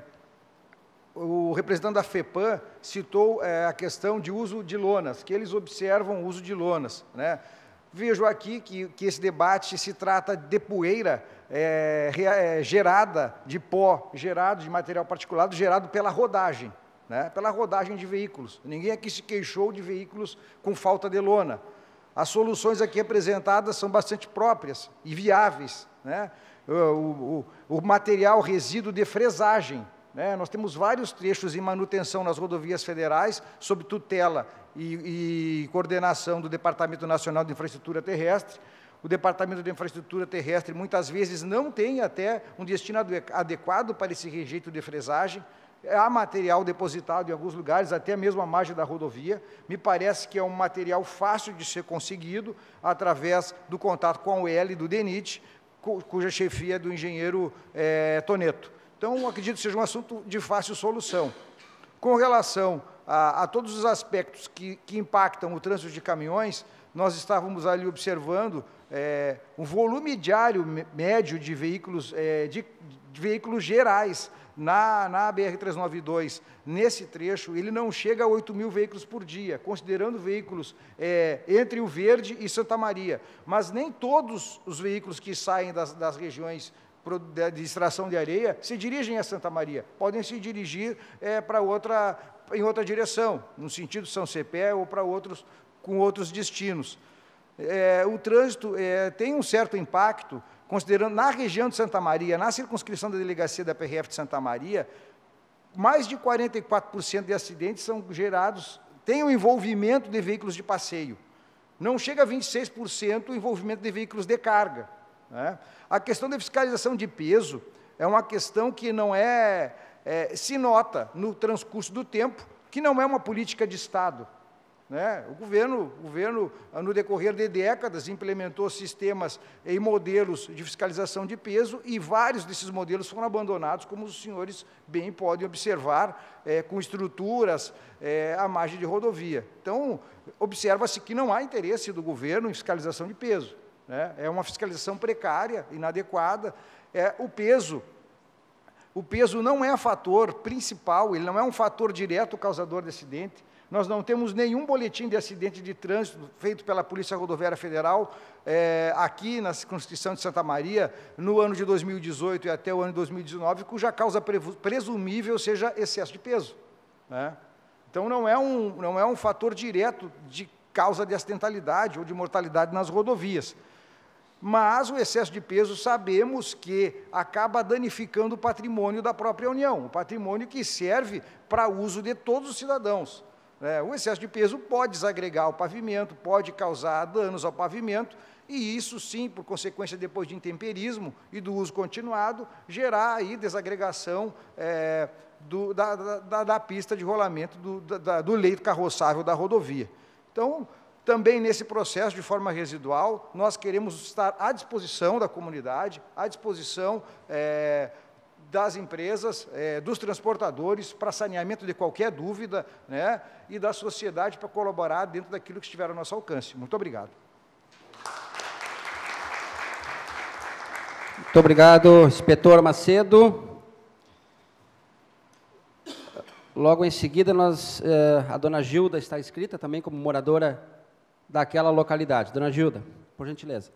Speaker 11: o representante da FEPAM citou é, a questão de uso de lonas, que eles observam o uso de lonas, né? Vejo aqui que, que esse debate se trata de poeira é, é, gerada, de pó gerado, de material particulado, gerado pela rodagem, né? Pela rodagem de veículos. Ninguém aqui se queixou de veículos com falta de lona. As soluções aqui apresentadas são bastante próprias e viáveis, né? O, o, o material resíduo de fresagem, né? Nós temos vários trechos em manutenção nas rodovias federais, sob tutela e, e coordenação do Departamento Nacional de Infraestrutura Terrestre. O Departamento de Infraestrutura Terrestre, muitas vezes, não tem até um destino adequado para esse rejeito de fresagem. Há material depositado em alguns lugares, até mesmo a margem da rodovia. Me parece que é um material fácil de ser conseguido através do contato com a U L do DENIT, cuja chefia é do engenheiro é, Toneto. Então, acredito que seja um assunto de fácil solução. Com relação a, a todos os aspectos que, que impactam o trânsito de caminhões, nós estávamos ali observando é, um volume diário médio de veículos, é, de, de veículos gerais na, na B R trezentos e noventa e dois. Nesse trecho, ele não chega a oito mil veículos por dia, considerando veículos é, entre o Verde e Santa Maria. Mas nem todos os veículos que saem das, das regiões de extração de areia se dirigem a Santa Maria, podem se dirigir é, para outra, em outra direção, no sentido São Cepé ou para outros, com outros destinos. É, o trânsito é, tem um certo impacto, considerando na região de Santa Maria, na circunscrição da delegacia da P R F de Santa Maria, mais de quarenta e quatro por cento de acidentes são gerados, tem o envolvimento de veículos de passeio. Não chega a vinte e seis por cento o envolvimento de veículos de carga, né? A questão da fiscalização de peso é uma questão que não é, é, se nota no transcurso do tempo, que não é uma política de Estado, né? O governo, o governo, no decorrer de décadas, implementou sistemas e modelos de fiscalização de peso e vários desses modelos foram abandonados, como os senhores bem podem observar, é, com estruturas é, à margem de rodovia. Então, observa-se que não há interesse do governo em fiscalização de peso. É uma fiscalização precária, inadequada. É, o peso, o peso não é fator principal, ele não é um fator direto causador de acidente. Nós não temos nenhum boletim de acidente de trânsito feito pela Polícia Rodoviária Federal é, aqui na circunscrição de Santa Maria, no ano de dois mil e dezoito e até o ano de dois mil e dezenove, cuja causa presumível seja excesso de peso, né? Então, não é um, não é um fator direto de causa de acidentalidade ou de mortalidade nas rodovias. Mas o excesso de peso, sabemos que acaba danificando o patrimônio da própria União, o patrimônio que serve para uso de todos os cidadãos. É, o excesso de peso pode desagregar o pavimento, pode causar danos ao pavimento, e isso sim, por consequência depois de intemperismo e do uso continuado, gerar aí desagregação é, do, da, da, da pista de rolamento do, da, do leito carroçável da rodovia. Então, também nesse processo, de forma residual, nós queremos estar à disposição da comunidade, à disposição é, das empresas, é, dos transportadores, para saneamento de qualquer dúvida, né, e da sociedade para colaborar dentro daquilo que estiver ao nosso alcance. Muito obrigado.
Speaker 1: Muito obrigado, inspetor Macedo. Logo em seguida, nós, eh, a dona Gilda está inscrita também como moradora daquela localidade. Dona Gilda, por gentileza.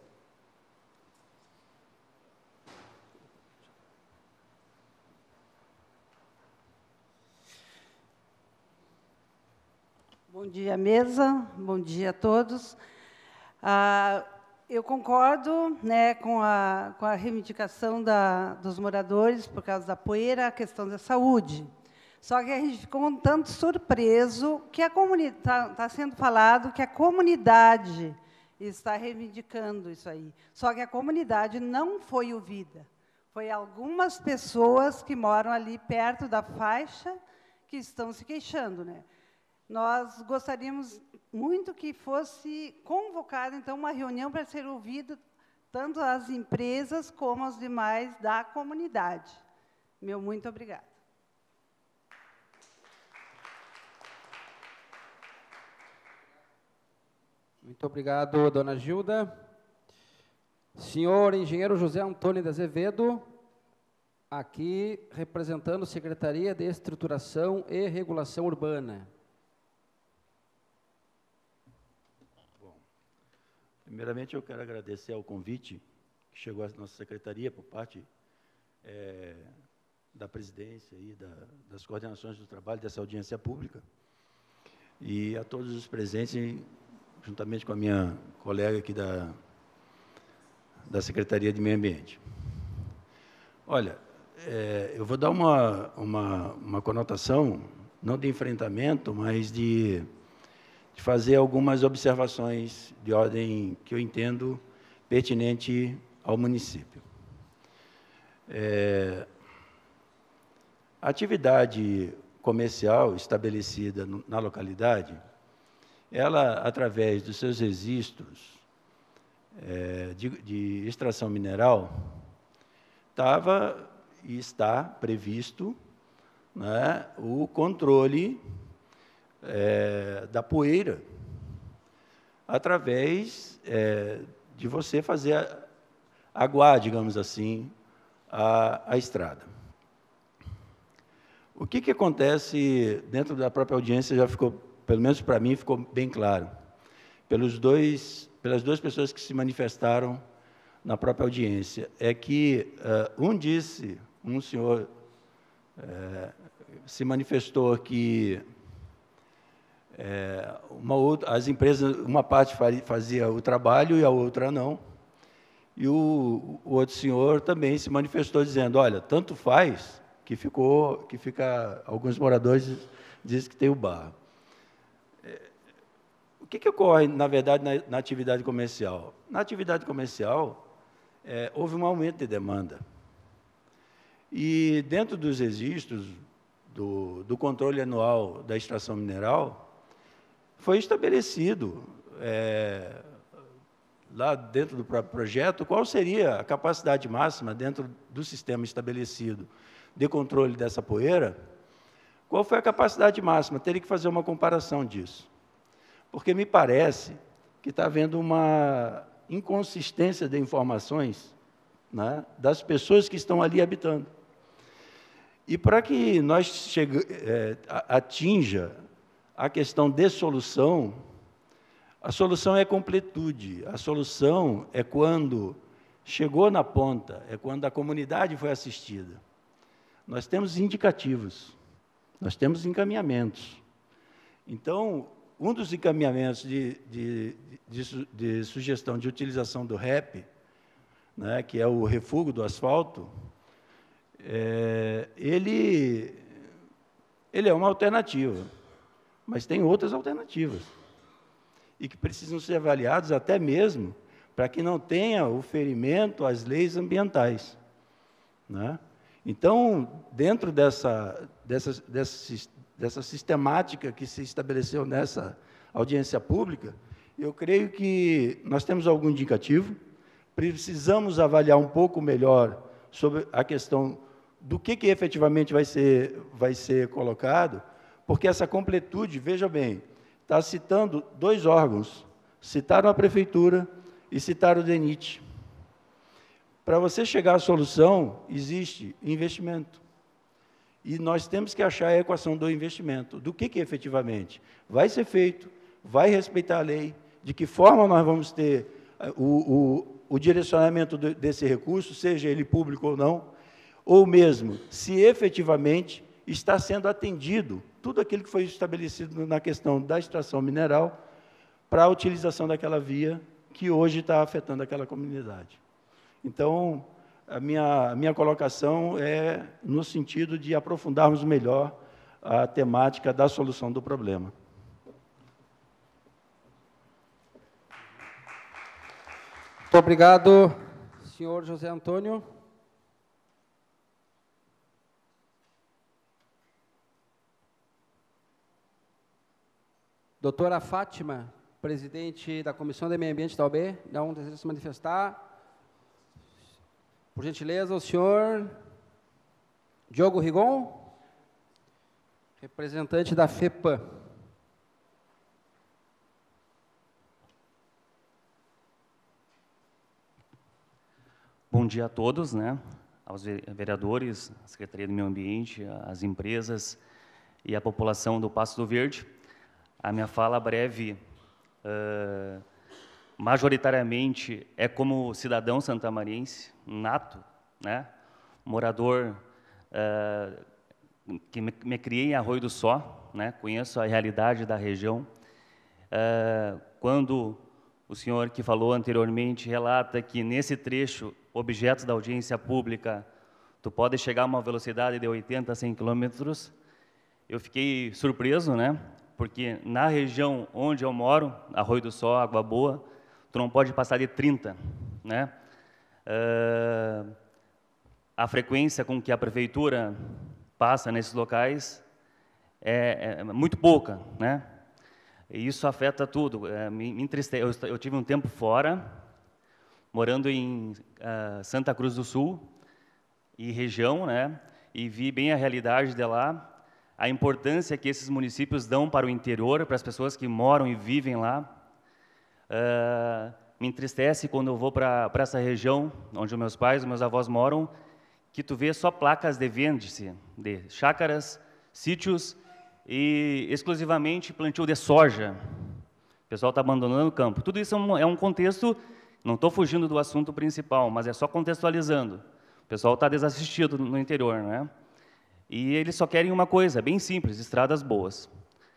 Speaker 12: Bom dia, mesa. Bom dia a todos. Ah, eu concordo, né, com a, com a reivindicação da, dos moradores por causa da poeira, a questão da saúde. Só que a gente ficou um tanto surpreso que a comunidade está tá sendo falado que a comunidade está reivindicando isso aí. Só que a comunidade não foi ouvida. Foi algumas pessoas que moram ali perto da faixa que estão se queixando, né? Nós gostaríamos muito que fosse convocada, então, uma reunião para ser ouvida tanto as empresas como as demais da comunidade. Meu muito obrigada.
Speaker 1: Muito obrigado, dona Gilda. Senhor engenheiro José Antônio de Azevedo, aqui representando a Secretaria de Estruturação e Regulação Urbana.
Speaker 13: Primeiramente, eu quero agradecer ao convite que chegou à nossa secretaria por parte é, da presidência e da, das coordenações do trabalho dessa audiência pública, e a todos os presentes, juntamente com a minha colega aqui da, da Secretaria de Meio Ambiente. Olha, é, eu vou dar uma, uma, uma conotação, não de enfrentamento, mas de... de fazer algumas observações de ordem que eu entendo pertinente ao município. É, a atividade comercial estabelecida no, na localidade, ela, através dos seus registros é, de, de extração mineral, estava e está previsto, né, o controle É, da poeira, através é, de você fazer aguar, digamos assim, a, a estrada. O que, que acontece dentro da própria audiência já ficou, pelo menos para mim, ficou bem claro, pelos dois, pelas duas pessoas que se manifestaram na própria audiência, é que uh, um disse, um senhor uh, se manifestou que É, uma outra, as empresas, uma parte fazia o trabalho e a outra não. E o, o outro senhor também se manifestou dizendo, olha, tanto faz que ficou, que fica, alguns moradores dizem que tem o barro. É, o que, que ocorre, na verdade, na, na atividade comercial? Na atividade comercial, é, houve um aumento de demanda. E dentro dos registros do, do controle anual da extração mineral, foi estabelecido, é, lá dentro do próprio projeto, qual seria a capacidade máxima, dentro do sistema estabelecido de controle dessa poeira, qual foi a capacidade máxima. Teria que fazer uma comparação disso. Porque me parece que está havendo uma inconsistência de informações, né, das pessoas que estão ali habitando. E para que nós chegue, é, atinja a questão de solução, a solução é completude, a solução é quando chegou na ponta, é quando a comunidade foi assistida. Nós temos indicativos, nós temos encaminhamentos, Então, um dos encaminhamentos de, de, de, de sugestão de utilização do R E P, né, que é o refúgio do asfalto, é, ele, ele é uma alternativa, mas tem outras alternativas, e que precisam ser avaliadas até mesmo para que não tenha o ferimento às leis ambientais, né? Então, dentro dessa, dessa, dessa, dessa sistemática que se estabeleceu nessa audiência pública, eu creio que nós temos algum indicativo, precisamos avaliar um pouco melhor sobre a questão do que, que efetivamente vai ser, vai ser colocado, porque essa completude, veja bem, está citando dois órgãos, citaram a Prefeitura e citaram o DENIT. Para você chegar à solução, existe investimento. E nós temos que achar a equação do investimento. Do que, que efetivamente vai ser feito, vai respeitar a lei, de que forma nós vamos ter o, o, o direcionamento desse recurso, seja ele público ou não, ou mesmo se efetivamente está sendo atendido tudo aquilo que foi estabelecido na questão da extração mineral para a utilização daquela via que hoje está afetando aquela comunidade. Então, a minha, a minha colocação é no sentido de aprofundarmos melhor a temática da solução do problema.
Speaker 1: Muito obrigado, senhor José Antônio. Doutora Fátima, presidente da Comissão de Meio Ambiente da O A B, não deseja se manifestar. Por gentileza, o senhor Diogo Rigon, representante da FEPAM.
Speaker 14: Bom dia a todos, né? Aos vereadores, à Secretaria do Meio Ambiente, às empresas e à população do Passo do Verde. A minha fala breve, uh, majoritariamente, é como cidadão santamariense, nato, né? Morador uh, que me, me criei em Arroio do Só, né? Conheço a realidade da região. Uh, quando o senhor que falou anteriormente relata que nesse trecho, objetos da audiência pública, tu pode chegar a uma velocidade de oitenta a cem quilômetros, eu fiquei surpreso, né? Porque na região onde eu moro, Arroio do Só, Água Boa, tu não pode passar de trinta, né? Uh, a frequência com que a prefeitura passa nesses locais é, é muito pouca, né? E isso afeta tudo. É, me, me entristece. Eu, eu tive um tempo fora, morando em uh, Santa Cruz do Sul e região, né? E vi bem a realidade de lá, a importância que esses municípios dão para o interior, para as pessoas que moram e vivem lá. Uh, me entristece quando eu vou para para essa região, onde os meus pais, os meus avós moram, que tu vê só placas de vende-se, de chácaras, sítios e exclusivamente plantio de soja. O pessoal está abandonando o campo. Tudo isso é um, é um contexto, não estou fugindo do assunto principal, mas é só contextualizando. O pessoal está desassistido no interior, né? E eles só querem uma coisa, bem simples, estradas boas.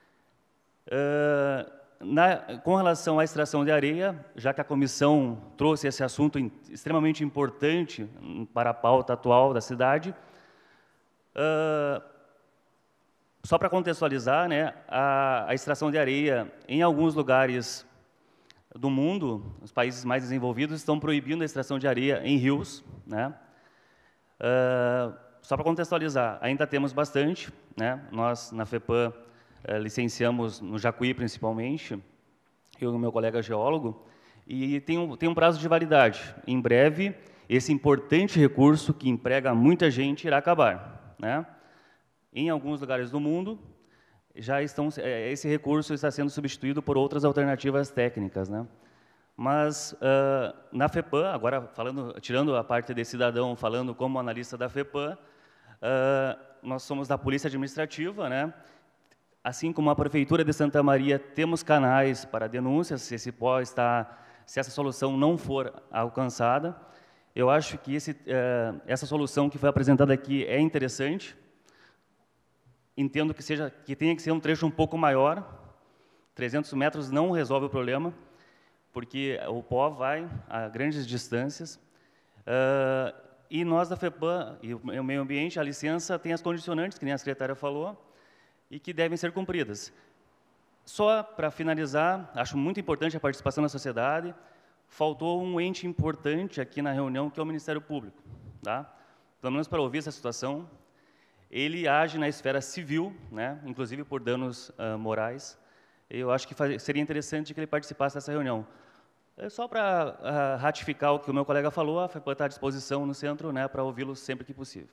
Speaker 14: Uh, na, com relação à extração de areia, já que a comissão trouxe esse assunto in, extremamente importante para a pauta atual da cidade, uh, só para contextualizar, né, a, a extração de areia em alguns lugares do mundo, os países mais desenvolvidos estão proibindo a extração de areia em rios, né? Uh, só para contextualizar, ainda temos bastante, né? Nós na FEPAM uh, licenciamos no Jacuí principalmente, eu e o meu colega geólogo, e tem um, tem um prazo de validade. Em breve, esse importante recurso que emprega muita gente irá acabar, né? Em alguns lugares do mundo, já estão, esse recurso está sendo substituído por outras alternativas técnicas, né? Mas, uh, na FEPAM, agora falando, tirando a parte de cidadão, falando como analista da FEPAM, uh, nós somos da Polícia Administrativa, né? Assim como a Prefeitura de Santa Maria, temos canais para denúncias, se, esse pó está, se essa solução não for alcançada. Eu acho que esse, uh, essa solução que foi apresentada aqui é interessante. entendo que, seja, que tenha que ser um trecho um pouco maior. trezentos metros não resolve o problema, porque o pó vai a grandes distâncias. Uh, e nós da FEPAM, e o meio ambiente, a licença tem as condicionantes, que nem a secretária falou, e que devem ser cumpridas. Só para finalizar, acho muito importante a participação da sociedade. Faltou um ente importante aqui na reunião, que é o Ministério Público, tá? Pelo menos para ouvir essa situação. Ele age na esfera civil, né, inclusive por danos uh, morais. Eu acho que faz, seria interessante que ele participasse dessa reunião. É só para uh, ratificar o que o meu colega falou, a FEPAM está à disposição no centro, né, para ouvi-lo sempre que possível.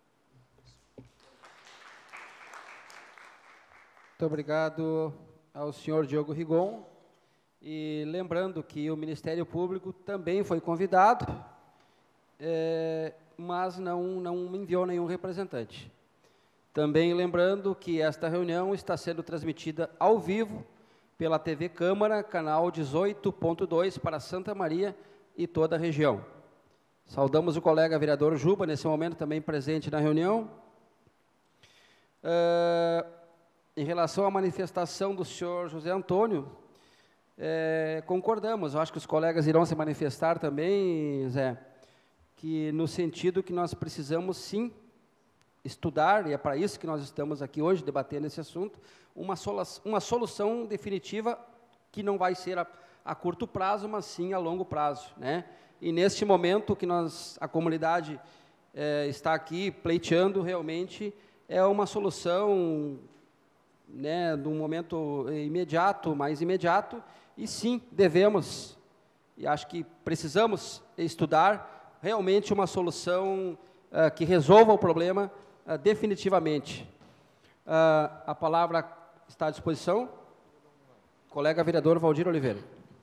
Speaker 1: Muito obrigado ao senhor Diogo Rigon. E lembrando que o Ministério Público também foi convidado, é, mas não, não enviou nenhum representante. Também lembrando que esta reunião está sendo transmitida ao vivo pela T V Câmara, canal dezoito ponto dois para Santa Maria e toda a região. Saudamos o colega vereador Juba, nesse momento também presente na reunião. Uh, em relação à manifestação do senhor José Antônio, é, concordamos, eu acho que os colegas irão se manifestar também, Zé, que no sentido que nós precisamos, sim, estudar, e é para isso que nós estamos aqui hoje, debatendo esse assunto, uma, solu uma solução definitiva que não vai ser a, a curto prazo, mas sim a longo prazo, né? E neste momento que nós, a comunidade é, está aqui pleiteando, realmente é uma solução, né, de um momento imediato, mais imediato, e sim, devemos, e acho que precisamos estudar realmente uma solução uh, que resolva o problema uh, definitivamente. Uh, a palavra está à disposição. Colega vereador Valdir Oliveira.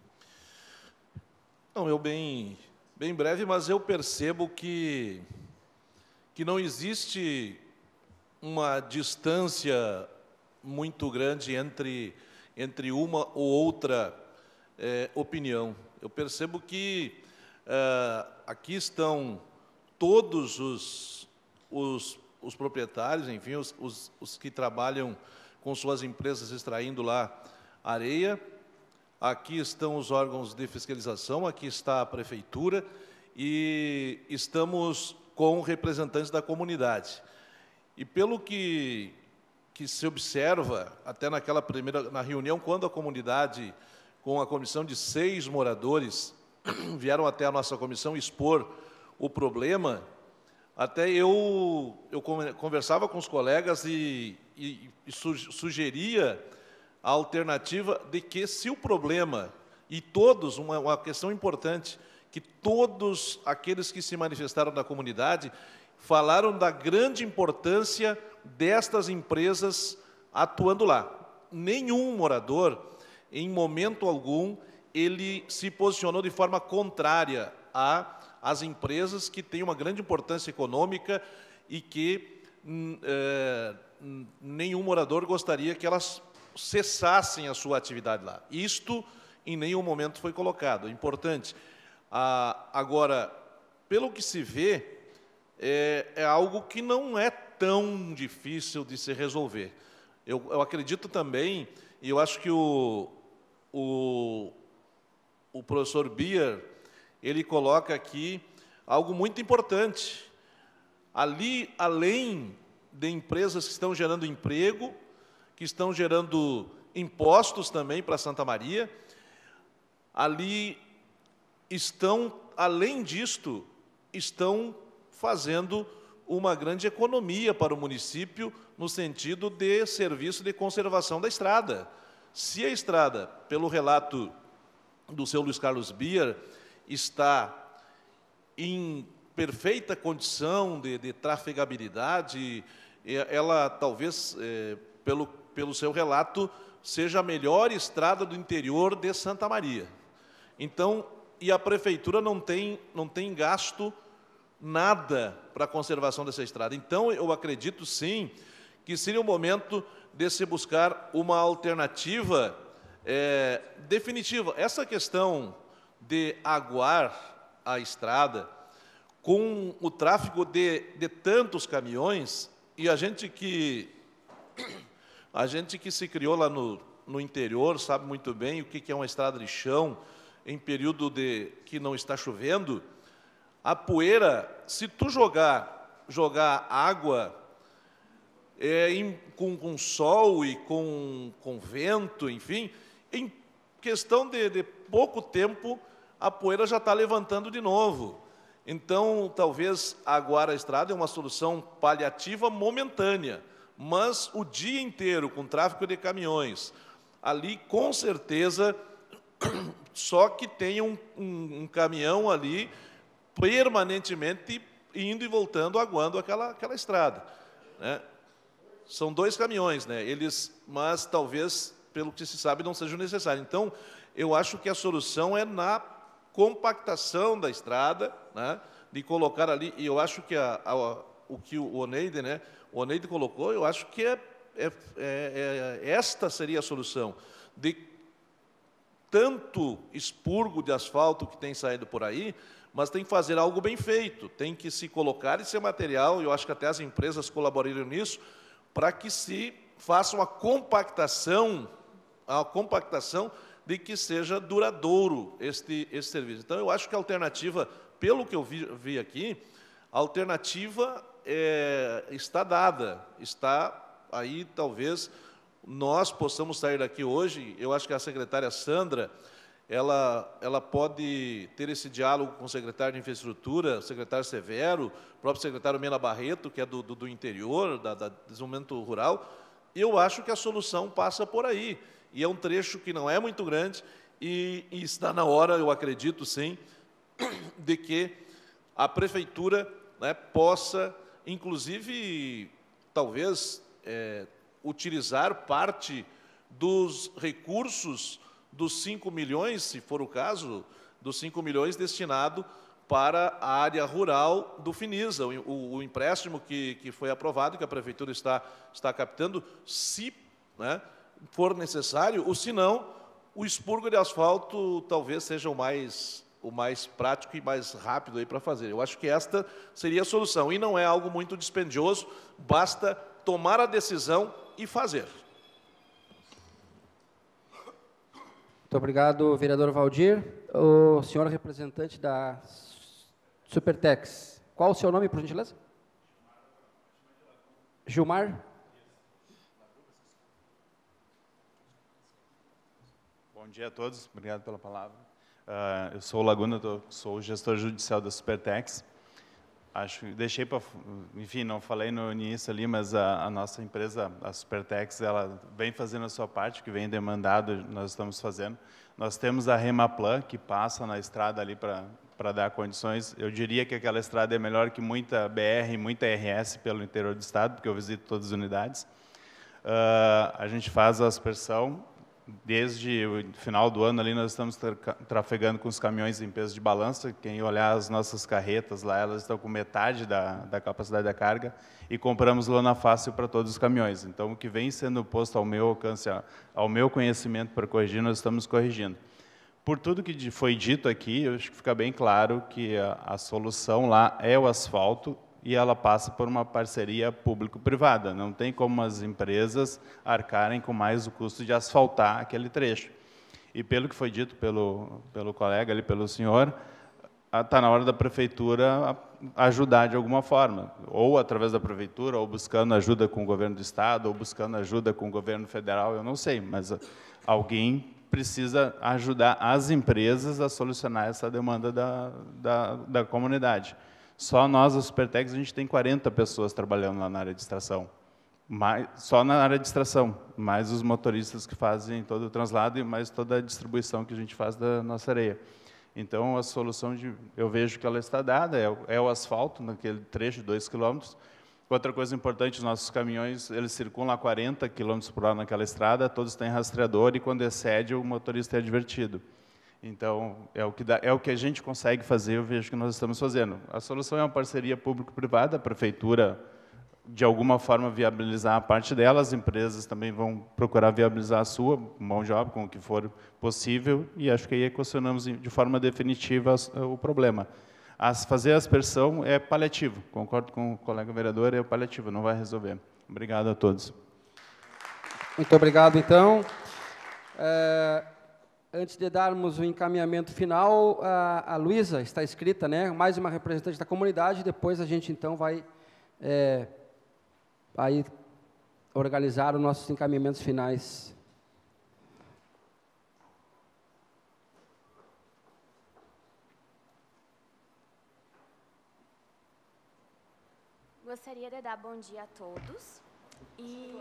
Speaker 4: Não, eu bem, bem breve, mas eu percebo que, que não existe uma distância muito grande entre, entre uma ou outra é, opinião. Eu percebo que é, aqui estão todos os, os, os proprietários, enfim, os, os, os que trabalham com suas empresas extraindo lá areia. Aqui estão os órgãos de fiscalização, aqui está a prefeitura e estamos com representantes da comunidade. E pelo que, que se observa, até naquela primeira na reunião, quando a comunidade, com a comissão de seis moradores, vieram até a nossa comissão expor o problema, até eu, eu conversava com os colegas e, e, e sugeria a alternativa de que, se o problema, e todos, uma, uma questão importante, que todos aqueles que se manifestaram na comunidade falaram da grande importância destas empresas atuando lá. Nenhum morador, em momento algum, ele se posicionou de forma contrária às empresas que têm uma grande importância econômica e que hum, é, nenhum morador gostaria que elas cessassem a sua atividade lá. Isto, em nenhum momento, foi colocado. É importante. Ah, agora, pelo que se vê, é, é algo que não é tão difícil de se resolver. Eu, eu acredito também, e eu acho que o, o, o professor Bier, ele coloca aqui algo muito importante. Ali, além de empresas que estão gerando emprego, que estão gerando impostos também para Santa Maria, ali estão, além disto, estão fazendo uma grande economia para o município no sentido de serviço de conservação da estrada. Se a estrada, pelo relato do seu Luiz Carlos Bier, está em perfeita condição de, de trafegabilidade, ela talvez, é, pelo, pelo seu relato, seja a melhor estrada do interior de Santa Maria. Então, e a prefeitura não tem, não tem gasto nada para a conservação dessa estrada. Então, eu acredito, sim, que seria o momento de se buscar uma alternativa é, definitiva. Essa questão de aguar a estrada com o tráfego de, de tantos caminhões, e a gente que A gente que se criou lá no, no interior sabe muito bem o que é uma estrada de chão em período de que não está chovendo. A poeira, se tu jogar, jogar água é, em, com, com sol e com, com vento, enfim, em questão de, de pouco tempo, a poeira já está levantando de novo. Então, talvez aguar a estrada é uma solução paliativa momentânea, mas o dia inteiro, com tráfego de caminhões, ali, com certeza, só que tem um, um, um caminhão ali permanentemente indo e voltando, aguando aquela, aquela estrada, né? São dois caminhões, né? Eles, mas talvez, pelo que se sabe, não sejam necessários. Então, eu acho que a solução é na compactação da estrada, né? De colocar ali, e eu acho que a, a, o que o Oneide, né? O Oneide colocou, eu acho que é, é, é, é, esta seria a solução, de tanto expurgo de asfalto que tem saído por aí, mas tem que fazer algo bem feito, tem que se colocar esse material, e eu acho que até as empresas colaboraram nisso, para que se faça uma compactação, a compactação de que seja duradouro este, este serviço. Então, eu acho que a alternativa, pelo que eu vi, vi aqui, a alternativa é, está dada, está aí, talvez, nós possamos sair daqui hoje, eu acho que a secretária Sandra, ela, ela pode ter esse diálogo com o secretário de Infraestrutura, o secretário Severo, o próprio secretário Mena Barreto, que é do, do, do interior, da, da desenvolvimento rural. Eu acho que a solução passa por aí. E é um trecho que não é muito grande e, e está na hora, eu acredito, sim, de que a prefeitura, né, possa, inclusive, talvez, é, utilizar parte dos recursos dos cinco milhões, se for o caso, dos cinco milhões destinado para a área rural do Finisa, o, o, o empréstimo que, que foi aprovado, que a prefeitura está, está captando, se, né, for necessário, ou se não, o expurgo de asfalto talvez seja o mais, o mais prático e mais rápido aí para fazer. Eu acho que esta seria a solução, e não é algo muito dispendioso, basta tomar a decisão e fazer.
Speaker 1: Muito obrigado, vereador Valdir. O senhor representante da Supertex, qual o seu nome, por gentileza? Gilmar?
Speaker 15: Bom dia a todos, obrigado pela palavra. Uh, eu sou o Laguna, tô, sou o gestor judicial da Supertex. Acho, deixei para, enfim, não falei no início ali, mas a, a nossa empresa, a Supertex, ela vem fazendo a sua parte, que vem demandado, nós estamos fazendo. Nós temos a Remaplan, que passa na estrada ali para para dar condições. Eu diria que aquela estrada é melhor que muita B R, muita R S pelo interior do estado, porque eu visito todas as unidades. Uh, a gente faz a aspersão. Desde o final do ano ali nós estamos tra trafegando com os caminhões em peso de balança. Quem olhar as nossas carretas lá, elas estão com metade da, da capacidade da carga, e compramos lona fácil para todos os caminhões. Então, o que vem sendo posto ao meu alcance, ao meu conhecimento para corrigir, nós estamos corrigindo. Por tudo que foi dito aqui, eu acho que fica bem claro que a, a solução lá é o asfalto, e ela passa por uma parceria público-privada. Não tem como as empresas arcarem com mais o custo de asfaltar aquele trecho. E pelo que foi dito pelo, pelo colega ali, pelo senhor, está na hora da prefeitura ajudar de alguma forma, ou através da prefeitura, ou buscando ajuda com o governo do estado, ou buscando ajuda com o governo federal, eu não sei, mas alguém precisa ajudar as empresas a solucionar essa demanda da, da, da comunidade. Só nós, a Supertex, a gente tem quarenta pessoas trabalhando lá na área de extração. Mais, só na área de extração, mais os motoristas que fazem todo o translado e mais toda a distribuição que a gente faz da nossa areia. Então, a solução, de, eu vejo que ela está dada, é, é o asfalto, naquele trecho de dois quilômetros. Outra coisa importante, os nossos caminhões, eles circulam a quarenta quilômetros por hora naquela estrada, todos têm rastreador, e quando excede, o motorista é advertido. Então, é o, que dá, é o que a gente consegue fazer, eu vejo que nós estamos fazendo. A solução é uma parceria público-privada, a prefeitura, de alguma forma, viabilizar a parte dela, as empresas também vão procurar viabilizar a sua mão de obra, com o que for possível, e acho que aí equacionamos de forma definitiva o problema. As, fazer a aspersão é paliativo, concordo com o colega vereador, é paliativo, não vai resolver. Obrigado a todos.
Speaker 1: Muito obrigado, então. É, antes de darmos o encaminhamento final, a, a Luísa está escrita, né? Mais uma representante da comunidade, depois a gente, então, vai é, aí organizar os nossos encaminhamentos finais.
Speaker 16: Gostaria de dar bom dia a todos. E...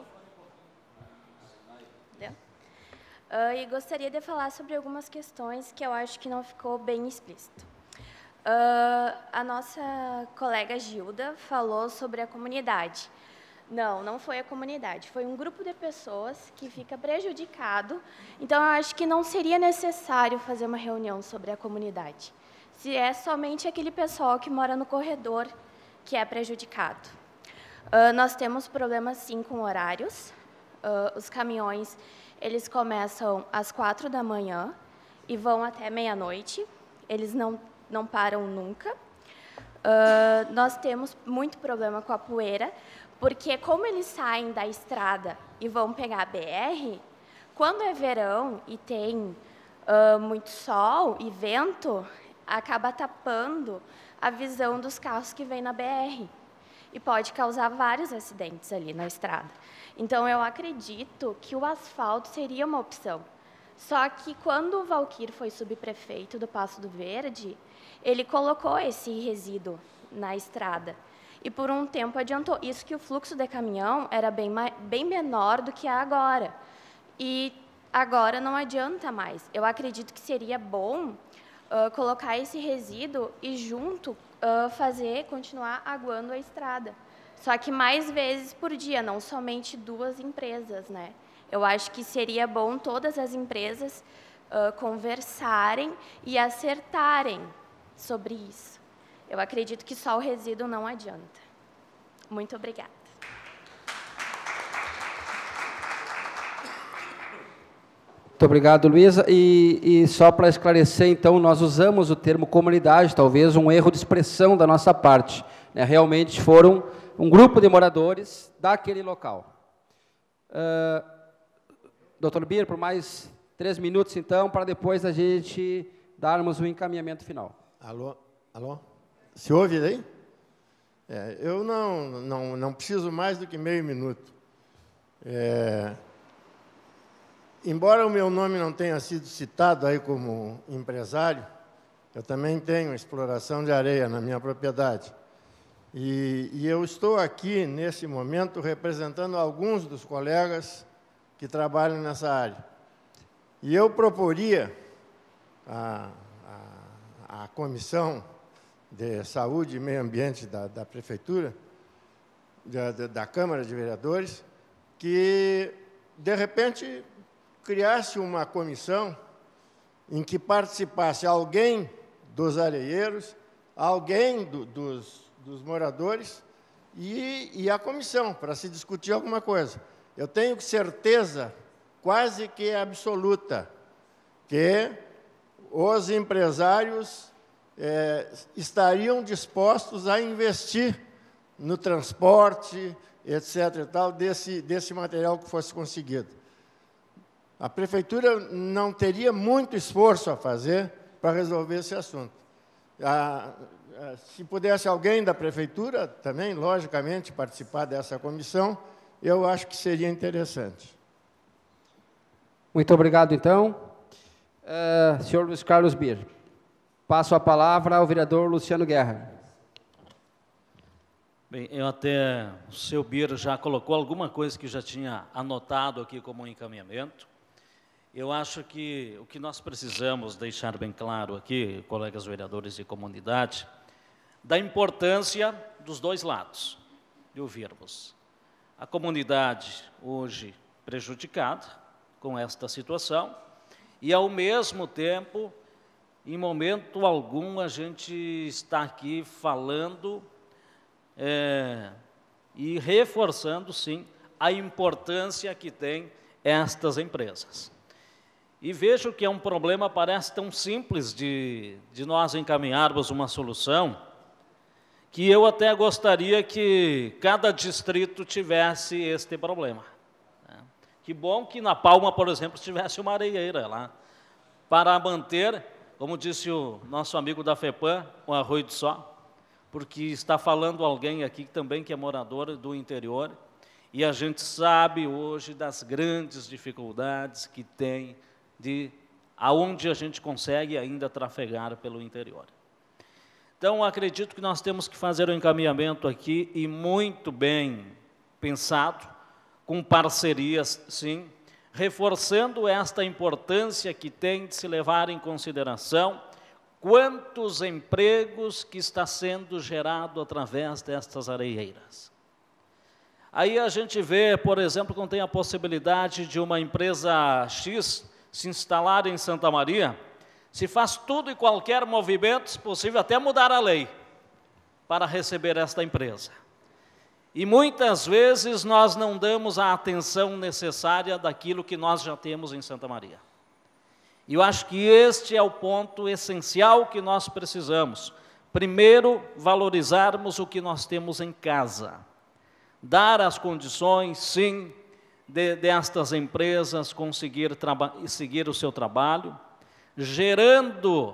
Speaker 16: Uh, e gostaria de falar sobre algumas questões que eu acho que não ficou bem explícito. Uh, a nossa colega Gilda falou sobre a comunidade. Não, não foi a comunidade, foi um grupo de pessoas que fica prejudicado, então eu acho que não seria necessário fazer uma reunião sobre a comunidade. Se é somente aquele pessoal que mora no corredor que é prejudicado. Uh, nós temos problemas, sim, com horários. Uh, os caminhões, eles começam às quatro da manhã e vão até meia-noite. Eles não, não param nunca. Uh, nós temos muito problema com a poeira, porque como eles saem da estrada e vão pegar a B R, quando é verão e tem uh, muito sol e vento, acaba tapando a visão dos carros que vêm na B R e pode causar vários acidentes ali na estrada. Então, eu acredito que o asfalto seria uma opção. Só que, quando o Valquir foi subprefeito do Passo do Verde, ele colocou esse resíduo na estrada. E, por um tempo, adiantou. Isso que o fluxo de caminhão era bem, bem menor do que é agora. E agora não adianta mais. Eu acredito que seria bom uh, colocar esse resíduo e, junto, uh, fazer, continuar aguando a estrada. Só que mais vezes por dia, não somente duas empresas, né? Eu acho que seria bom todas as empresas uh, conversarem e acertarem sobre isso. Eu acredito que só o resíduo não adianta. Muito obrigada.
Speaker 1: Muito obrigado, Luísa. E, e só para esclarecer, então, nós usamos o termo comunidade, talvez um erro de expressão da nossa parte, né? Realmente foram um grupo de moradores daquele local. Uh, doutor Bir, por mais três minutos, então, para depois a gente darmos o encaminhamento final.
Speaker 9: Alô? Alô? Se ouve aí? É, eu não, não, não preciso mais do que meio minuto. É, embora o meu nome não tenha sido citado aí como empresário, eu também tenho exploração de areia na minha propriedade. E, e eu estou aqui, nesse momento, representando alguns dos colegas que trabalham nessa área. E eu proporia à, à, à Comissão de Saúde e Meio Ambiente da, da Prefeitura, da, da Câmara de Vereadores, que, de repente, criasse uma comissão em que participasse alguém dos areieiros, alguém do, dos... dos moradores e, e a comissão, para se discutir alguma coisa. Eu tenho certeza, quase que absoluta, que os empresários é, estariam dispostos a investir no transporte, etc, e tal, desse, desse material que fosse conseguido. A prefeitura não teria muito esforço a fazer para resolver esse assunto. A, Se pudesse alguém da prefeitura também, logicamente, participar dessa comissão, eu acho que seria interessante.
Speaker 1: Muito obrigado, então. Uh, senhor Luiz Carlos Bir, passo a palavra ao vereador Luciano Guerra.
Speaker 2: Bem, eu até, o seu Bir já colocou alguma coisa que já tinha anotado aqui como um encaminhamento. Eu acho que o que nós precisamos deixar bem claro aqui, colegas vereadores e comunidade, da importância dos dois lados, de ouvirmos. A comunidade hoje prejudicada com esta situação e, ao mesmo tempo, em momento algum, a gente está aqui falando é, e reforçando, sim, a importância que tem estas empresas. E vejo que é um problema, parece tão simples de, de nós encaminharmos uma solução, que eu até gostaria que cada distrito tivesse este problema. Né? Que bom que na Palma, por exemplo, tivesse uma areieira lá, para manter, como disse o nosso amigo da FEPAM, o Arroio do Só, porque está falando alguém aqui também que é morador do interior, e a gente sabe hoje das grandes dificuldades que tem de aonde a gente consegue ainda trafegar pelo interior. Então, acredito que nós temos que fazer um encaminhamento aqui, e muito bem pensado, com parcerias, sim, reforçando esta importância que tem de se levar em consideração quantos empregos que está sendo gerado através destas areieiras. Aí a gente vê, por exemplo, quando tem a possibilidade de uma empresa X se instalar em Santa Maria, se faz tudo e qualquer movimento, se possível, até mudar a lei, para receber esta empresa. E muitas vezes nós não damos a atenção necessária daquilo que nós já temos em Santa Maria. E eu acho que este é o ponto essencial que nós precisamos. Primeiro, valorizarmos o que nós temos em casa. Dar as condições, sim, de, destas empresas conseguir seguir o seu trabalho, gerando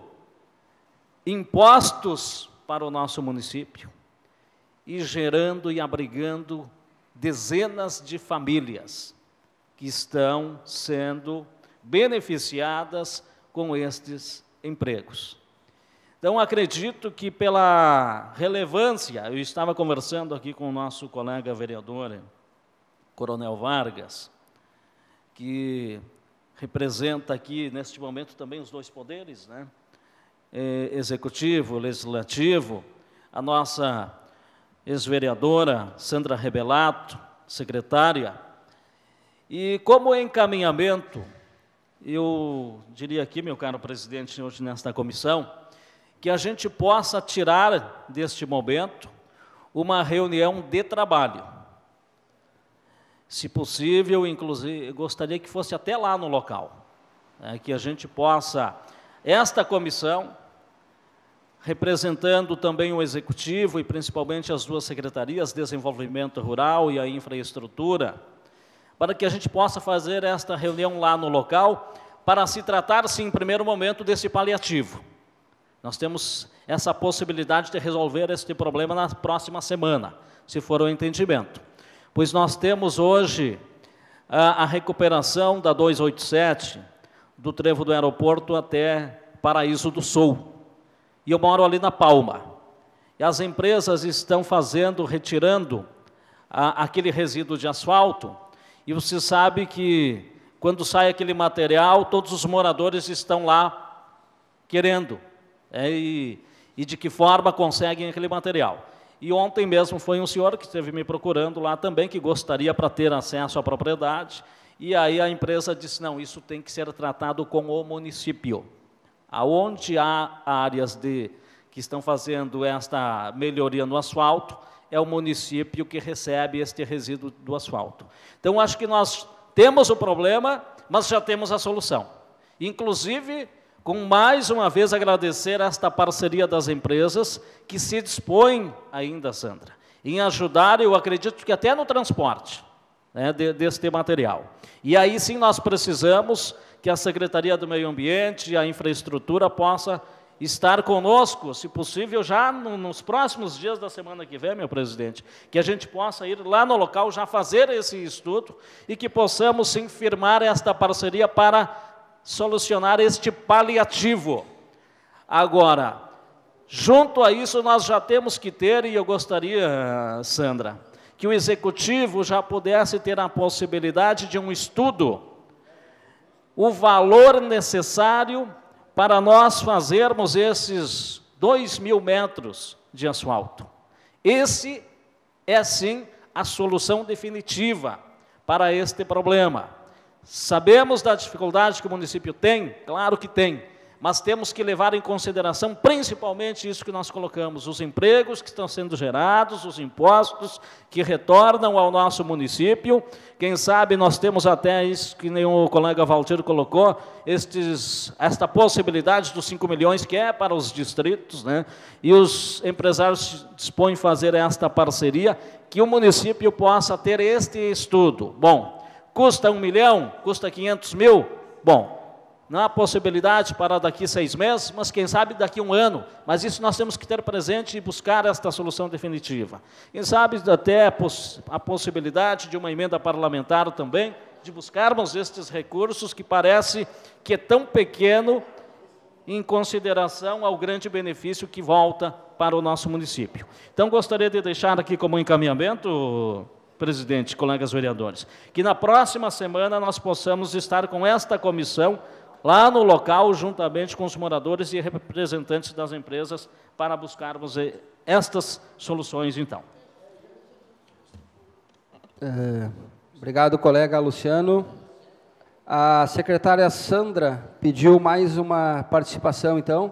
Speaker 2: impostos para o nosso município e gerando e abrigando dezenas de famílias que estão sendo beneficiadas com estes empregos. Então, acredito que pela relevância, eu estava conversando aqui com o nosso colega vereador, Coronel Vargas, que representa aqui, neste momento, também os dois poderes, né? É, executivo, legislativo, a nossa ex-vereadora Sandra Rebelato, secretária, e como encaminhamento, eu diria aqui, meu caro presidente, hoje nesta comissão, que a gente possa tirar deste momento uma reunião de trabalho. Se possível, inclusive, gostaria que fosse até lá no local, né, que a gente possa, esta comissão, representando também o Executivo e principalmente as duas secretarias, Desenvolvimento Rural e a Infraestrutura, para que a gente possa fazer esta reunião lá no local, para se tratar, sim, em primeiro momento, desse paliativo. Nós temos essa possibilidade de resolver este problema na próxima semana, se for o entendimento. Pois nós temos hoje a, a recuperação da duzentos e oitenta e sete, do trevo do aeroporto até Paraíso do Sul. E eu moro ali na Palma. E as empresas estão fazendo, retirando a, aquele resíduo de asfalto, e você sabe que, quando sai aquele material, todos os moradores estão lá querendo, é, e, e de que forma conseguem aquele material. E ontem mesmo foi um senhor que esteve me procurando lá também, que gostaria para ter acesso à propriedade, e aí a empresa disse, não, isso tem que ser tratado com o município. Aonde há áreas de, que estão fazendo esta melhoria no asfalto, é o município que recebe este resíduo do asfalto. Então, acho que nós temos o problema, mas já temos a solução. Inclusive, com mais uma vez agradecer esta parceria das empresas que se dispõem ainda, Sandra, em ajudar, eu acredito que até no transporte, né, de, deste material. E aí sim nós precisamos que a Secretaria do Meio Ambiente e a Infraestrutura possa estar conosco, se possível, já no, nos próximos dias da semana que vem, meu presidente, que a gente possa ir lá no local, já fazer esse estudo e que possamos, sim, firmar esta parceria para solucionar este paliativo. Agora, junto a isso, nós já temos que ter, e eu gostaria, Sandra, que o Executivo já pudesse ter a possibilidade de um estudo, o valor necessário para nós fazermos esses dois mil metros de asfalto. Esse é, sim, a solução definitiva para este problema. Sabemos da dificuldade que o município tem, claro que tem, mas temos que levar em consideração principalmente isso que nós colocamos, os empregos que estão sendo gerados, os impostos que retornam ao nosso município. Quem sabe nós temos até isso que nem o colega Valdir colocou, estes, esta possibilidade dos cinco milhões que é para os distritos, né? E os empresários dispõem a fazer esta parceria, que o município possa ter este estudo. Bom, Custa um milhão? Custa quinhentos mil? Bom, não há possibilidade para daqui seis meses, mas quem sabe daqui um ano. Mas isso nós temos que ter presente e buscar esta solução definitiva. Quem sabe até a possibilidade de uma emenda parlamentar também, de buscarmos estes recursos que parece que é tão pequeno em consideração ao grande benefício que volta para o nosso município. Então, gostaria de deixar aqui como encaminhamento, presidente, colegas vereadores, que na próxima semana nós possamos estar com esta comissão lá no local, juntamente com os moradores e representantes das empresas, para buscarmos estas soluções, então.
Speaker 1: É, obrigado, colega Luciano. A secretária Sandra pediu mais uma participação, então.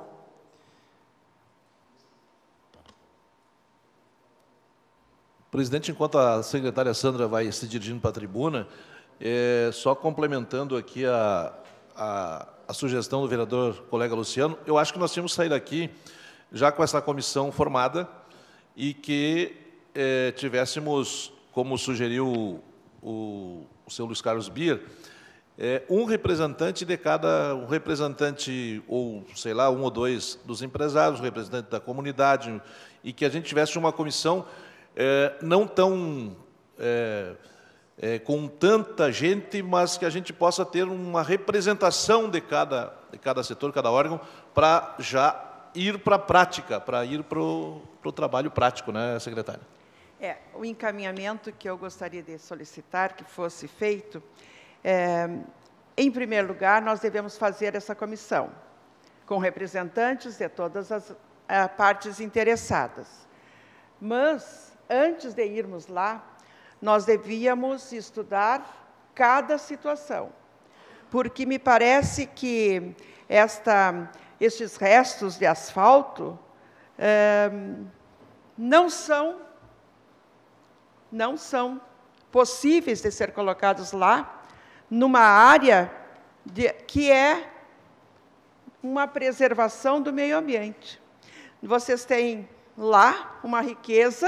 Speaker 4: Presidente, enquanto a secretária Sandra vai se dirigindo para a tribuna, é, só complementando aqui a, a, a sugestão do vereador colega Luciano, eu acho que nós tínhamos que sair daqui já com essa comissão formada e que é, tivéssemos, como sugeriu o, o, o seu Luiz Carlos Bier, é, um representante de cada, um representante, ou sei lá, um ou dois dos empresários, um representante da comunidade, e que a gente tivesse uma comissão É, não tão é, é, com tanta gente, mas que a gente possa ter uma representação de cada, de cada setor, cada órgão, para já ir para a prática, para ir para o trabalho prático, né, secretária?
Speaker 8: É, o encaminhamento que eu gostaria de solicitar que fosse feito, é, em primeiro lugar, nós devemos fazer essa comissão, com representantes de todas as a, partes interessadas. Mas, antes de irmos lá, nós devíamos estudar cada situação, porque me parece que esta, estes restos de asfalto eh, não são, não são possíveis de ser colocados lá, numa área de, que é uma preservação do meio ambiente. Vocês têm lá uma riqueza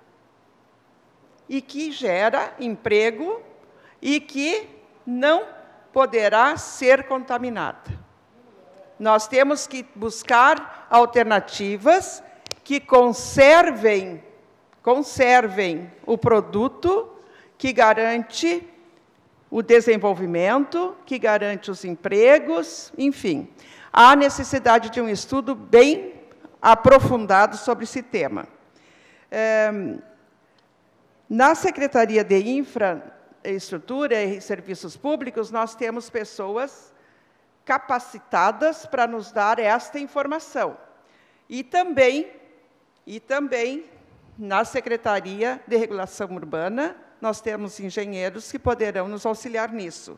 Speaker 8: e que gera emprego e que não poderá ser contaminada. Nós temos que buscar alternativas que conservem, conservem o produto, que garante o desenvolvimento, que garante os empregos, enfim. Há necessidade de um estudo bem aprofundado sobre esse tema. É, Na Secretaria de Infraestrutura e Serviços Públicos, nós temos pessoas capacitadas para nos dar esta informação. E também, e também, na Secretaria de Regulação Urbana, nós temos engenheiros que poderão nos auxiliar nisso.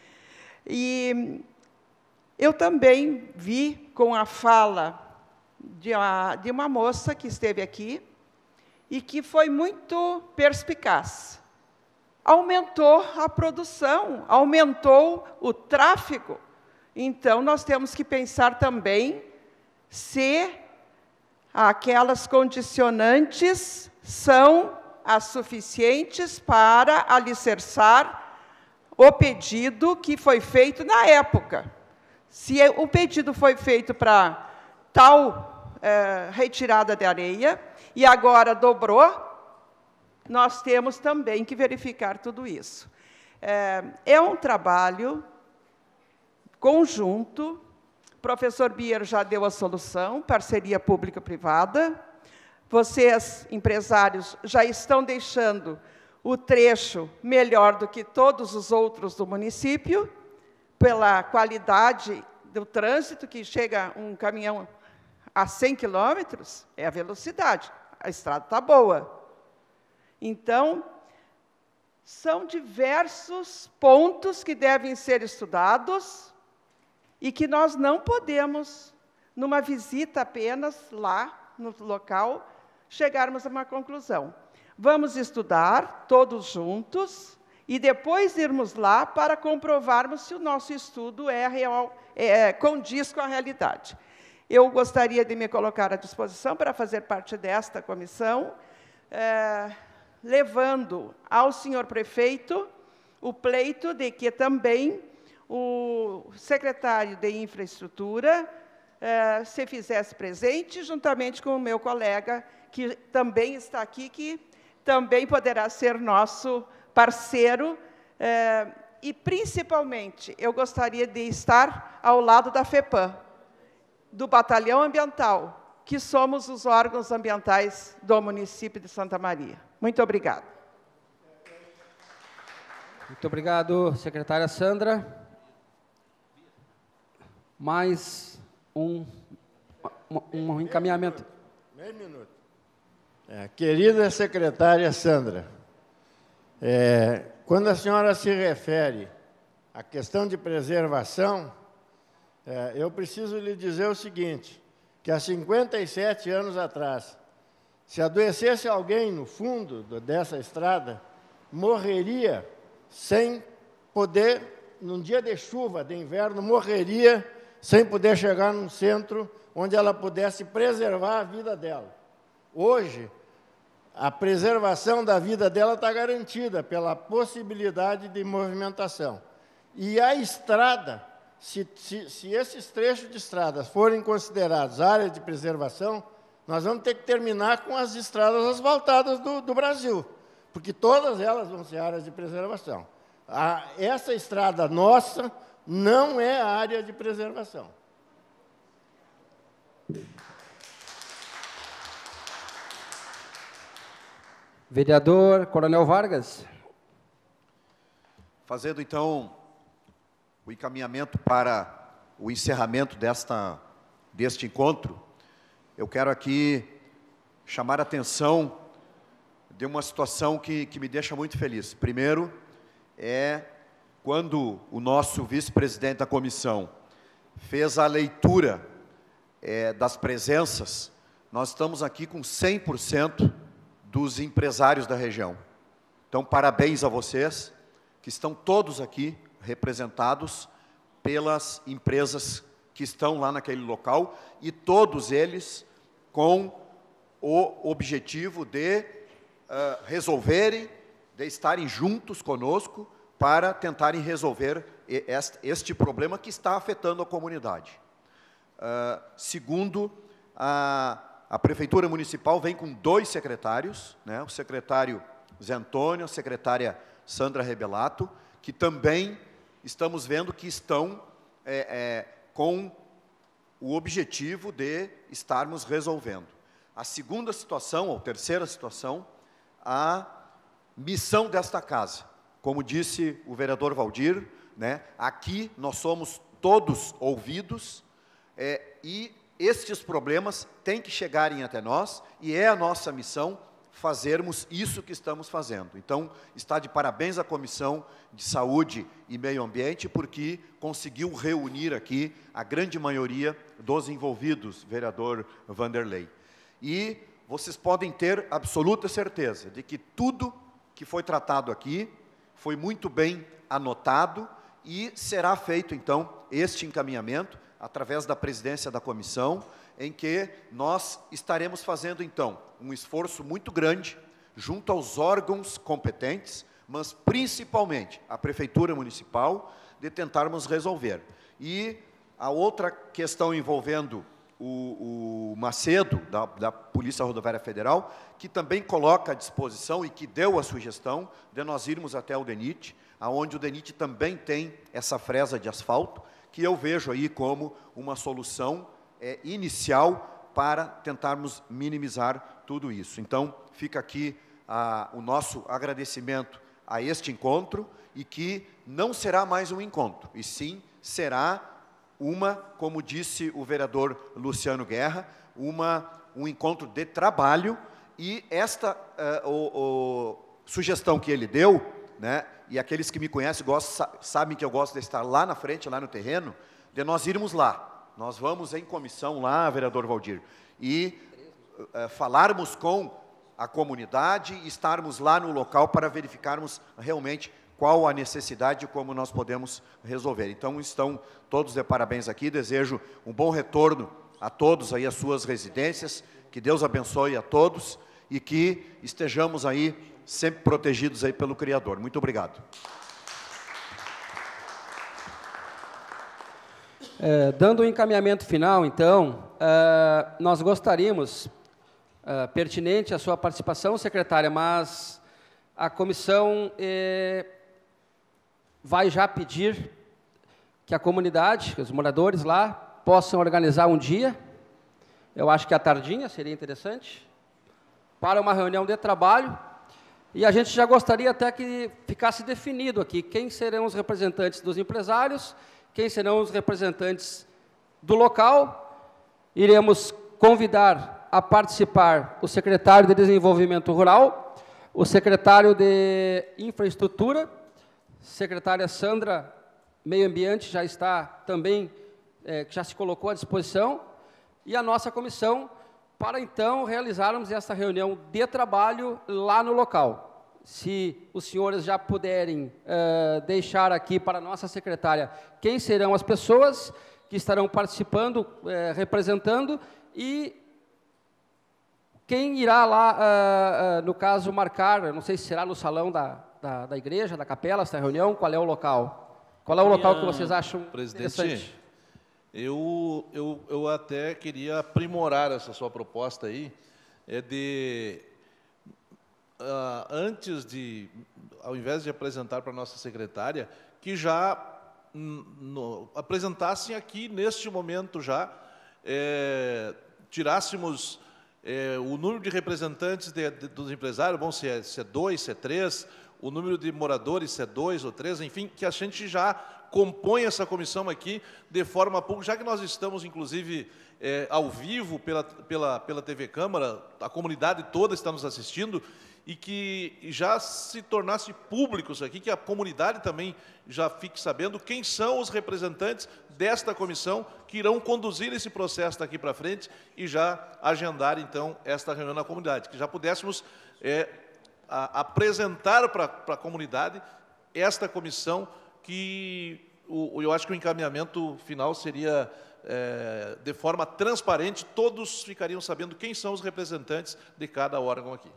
Speaker 8: E eu também vi com a fala de uma, de uma moça que esteve aqui, e que foi muito perspicaz. Aumentou a produção, aumentou o tráfego. Então, nós temos que pensar também se aquelas condicionantes são as suficientes para alicerçar o pedido que foi feito na época. Se o pedido foi feito para tal eh, retirada de areia, e agora dobrou, nós temos também que verificar tudo isso. É, é um trabalho conjunto, o professor Bier já deu a solução, parceria pública-privada, vocês, empresários, já estão deixando o trecho melhor do que todos os outros do município, pela qualidade do trânsito, que chega um caminhão a cem quilômetros, é a velocidade. A estrada está boa. Então, são diversos pontos que devem ser estudados e que nós não podemos, numa visita apenas lá no local, chegarmos a uma conclusão. Vamos estudar todos juntos e depois irmos lá para comprovarmos se o nosso estudo é real, é, condiz com a realidade. Eu gostaria de me colocar à disposição para fazer parte desta comissão, é, levando ao senhor prefeito o pleito de que também o secretário de Infraestrutura eh, se fizesse presente, juntamente com o meu colega, que também está aqui, que também poderá ser nosso parceiro, eh, e, principalmente, eu gostaria de estar ao lado da FEPAM, do Batalhão Ambiental, que somos os órgãos ambientais do município de Santa Maria. Muito obrigada.
Speaker 1: Muito obrigado, secretária Sandra. Mais um, um, um encaminhamento.
Speaker 9: Meio minuto. É, querida secretária Sandra, é, quando a senhora se refere à questão de preservação, é, eu preciso lhe dizer o seguinte, que há cinquenta e sete anos atrás, se adoecesse alguém no fundo dessa estrada, morreria sem poder, num dia de chuva, de inverno, morreria sem poder chegar num centro onde ela pudesse preservar a vida dela. Hoje, a preservação da vida dela está garantida pela possibilidade de movimentação. E a estrada, se, se, se esses trechos de estradas forem considerados área de preservação, nós vamos ter que terminar com as estradas asfaltadas do, do Brasil, porque todas elas vão ser áreas de preservação. A, essa estrada nossa não é área de preservação.
Speaker 1: Vereador Coronel Vargas.
Speaker 3: Fazendo, então, o encaminhamento para o encerramento desta, deste encontro, eu quero aqui chamar a atenção de uma situação que, que me deixa muito feliz. Primeiro, é quando o nosso vice-presidente da comissão fez a leitura é, das presenças, nós estamos aqui com cem por cento dos empresários da região. Então, parabéns a vocês, que estão todos aqui representados pelas empresas que estão lá naquele local, e todos eles com o objetivo de uh, resolverem, de estarem juntos conosco, para tentarem resolver este, este problema que está afetando a comunidade. Uh, segundo, a, a Prefeitura Municipal vem com dois secretários, né, o secretário Zé Antônio, a secretária Sandra Rebelato, que também estamos vendo que estão é, é, com o objetivo de estarmos resolvendo. A segunda situação, ou terceira situação, a missão desta casa. Como disse o vereador Valdir, né, aqui nós somos todos ouvidos, é, e estes problemas têm que chegarem até nós, e é a nossa missão fazermos isso que estamos fazendo. Então, está de parabéns a Comissão de Saúde e Meio Ambiente, porque conseguiu reunir aqui a grande maioria dos envolvidos, vereador Vanderlei. E vocês podem ter absoluta certeza de que tudo que foi tratado aqui foi muito bem anotado e será feito, então, este encaminhamento através da presidência da comissão, em que nós estaremos fazendo, então, um esforço muito grande junto aos órgãos competentes, mas principalmente a Prefeitura Municipal, de tentarmos resolver. E a outra questão envolvendo o, o Macedo, da, da Polícia Rodoviária Federal, que também coloca à disposição e que deu a sugestão de nós irmos até o DENIT, aonde o DENIT também tem essa fresa de asfalto, que eu vejo aí como uma solução é, inicial para tentarmos minimizar tudo isso. Então, fica aqui ah, o nosso agradecimento a este encontro, e que não será mais um encontro, e sim será uma, como disse o vereador Luciano Guerra, uma, um encontro de trabalho, e esta uh, o, o, sugestão que ele deu, né, e aqueles que me conhecem gostam, sabem que eu gosto de estar lá na frente, lá no terreno, de nós irmos lá. Nós vamos em comissão lá, vereador Valdir, e uh, falarmos com a comunidade, estarmos lá no local para verificarmos realmente qual a necessidade e como nós podemos resolver. Então, estão todos de parabéns aqui, desejo um bom retorno a todos aí às suas residências, que Deus abençoe a todos e que estejamos aí sempre protegidos aí pelo Criador. Muito obrigado.
Speaker 1: É, dando o encaminhamento final, então, é, nós gostaríamos, é, pertinente a sua participação, secretária, mas a comissão é, vai já pedir que a comunidade, que os moradores lá, possam organizar um dia, eu acho que à tardinha seria interessante, para uma reunião de trabalho, e a gente já gostaria até que ficasse definido aqui quem serão os representantes dos empresários, quem serão os representantes do local. Iremos convidar a participar o secretário de Desenvolvimento Rural, o secretário de Infraestrutura, secretária Sandra, Meio Ambiente, já está também, é, já se colocou à disposição, e a nossa comissão, para então realizarmos essa reunião de trabalho lá no local. Se os senhores já puderem uh, deixar aqui para a nossa secretária quem serão as pessoas que estarão participando, uh, representando, e quem irá lá, uh, uh, no caso, marcar, não sei se será no salão da, da, da igreja, da capela, essa reunião, qual é o local? Qual é o local que vocês acham interessante?
Speaker 4: Presidente, eu, eu, eu até queria aprimorar essa sua proposta aí, é de... Uh, antes de, ao invés de apresentar para a nossa secretária, que já no, apresentassem aqui, neste momento já, é, tirássemos é, o número de representantes de, de, dos empresários, bom, se é, se é dois, se é três, o número de moradores, se é dois ou três, enfim, que a gente já compõe essa comissão aqui de forma pública, já que nós estamos, inclusive, é, ao vivo pela, pela, pela T V Câmara, a comunidade toda está nos assistindo, e que já se tornasse público isso aqui, que a comunidade também já fique sabendo quem são os representantes desta comissão que irão conduzir esse processo daqui para frente e já agendar, então, esta reunião na comunidade, que já pudéssemos é, a, apresentar para a comunidade esta comissão, que o, eu acho que o encaminhamento final seria é, de forma transparente, todos ficariam sabendo quem são os representantes de cada órgão aqui.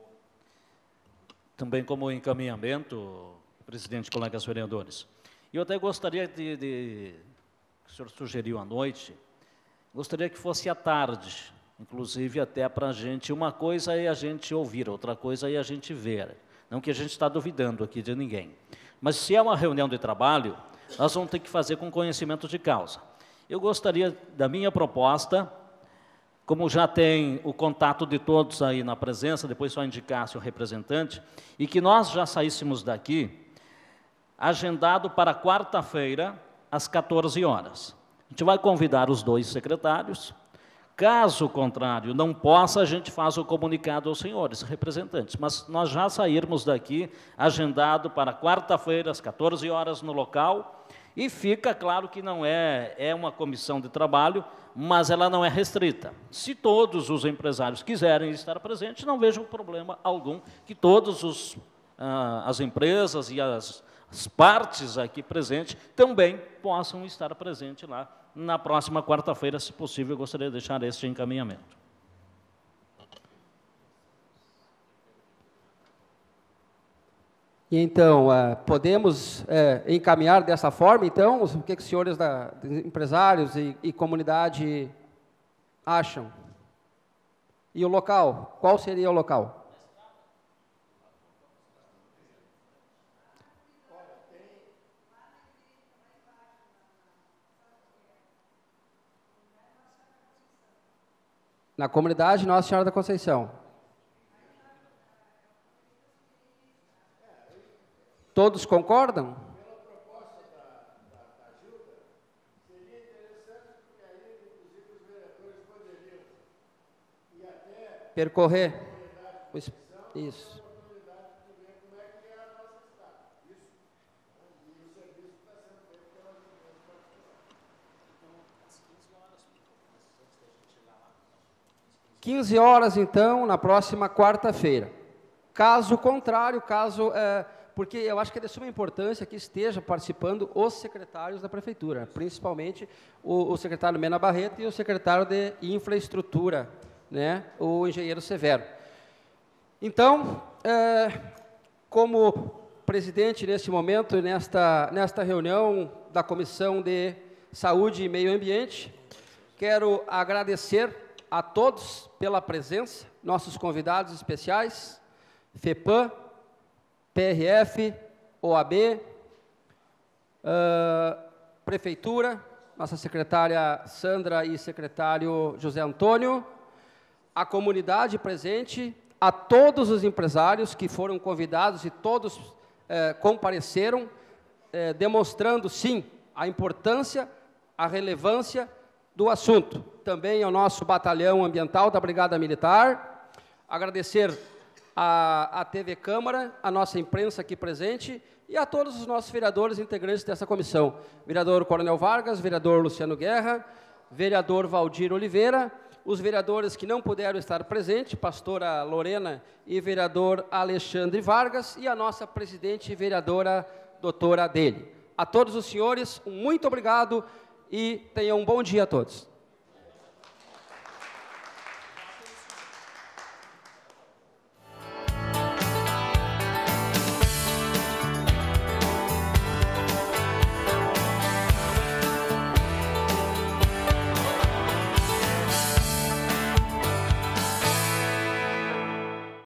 Speaker 2: Também como encaminhamento, presidente, colegas vereadores, eu até gostaria de, de, o senhor sugeriu à noite, gostaria que fosse à tarde, inclusive até para a gente, uma coisa é a gente ouvir, outra coisa é a gente ver, não que a gente está duvidando aqui de ninguém, mas se é uma reunião de trabalho, nós vamos ter que fazer com conhecimento de causa. Eu gostaria da minha proposta, como já tem o contato de todos aí na presença, depois só indicasse o representante, e que nós já saíssemos daqui, agendado para quarta-feira, às quatorze horas. A gente vai convidar os dois secretários, caso contrário não possa, a gente faz o comunicado aos senhores representantes, mas nós já sairmos daqui, agendado para quarta-feira, às quatorze horas, no local, e fica claro que não é, é uma comissão de trabalho, mas ela não é restrita. Se todos os empresários quiserem estar presentes, não vejo problema algum que todos os, ah, as empresas e as, as partes aqui presentes também possam estar presentes lá na próxima quarta-feira, se possível. Eu gostaria de deixar este encaminhamento.
Speaker 1: E então, uh, podemos uh, encaminhar dessa forma, então, o que, que os senhores da, empresários e, e comunidade acham? E o local? Qual seria o local? Na comunidade Nossa Senhora da Conceição. Todos concordam? Percorrer. Isso. quinze horas, então, na próxima quarta-feira. Caso contrário, caso... É, porque eu acho que é de suma importância que esteja participando os secretários da Prefeitura, principalmente o, o secretário Mena Barreto e o secretário de Infraestrutura, né, o engenheiro Severo. Então, é, como presidente, neste momento, nesta, nesta reunião da Comissão de Saúde e Meio Ambiente. Quero agradecer a todos pela presença, nossos convidados especiais, FEPAM, P R F, O A B, uh, Prefeitura, nossa secretária Sandra e secretário José Antônio, a comunidade presente, a todos os empresários que foram convidados e todos eh, compareceram, eh, demonstrando, sim, a importância, a relevância do assunto. Também ao nosso batalhão ambiental da Brigada Militar, agradecer a, a T V Câmara, a nossa imprensa aqui presente e a todos os nossos vereadores integrantes dessa comissão. Vereador Coronel Vargas, vereador Luciano Guerra, vereador Valdir Oliveira, os vereadores que não puderam estar presentes, pastora Lorena e vereador Alexandre Vargas, e a nossa presidente e vereadora doutora Adele. A todos os senhores, um muito obrigado e tenham um bom dia a todos.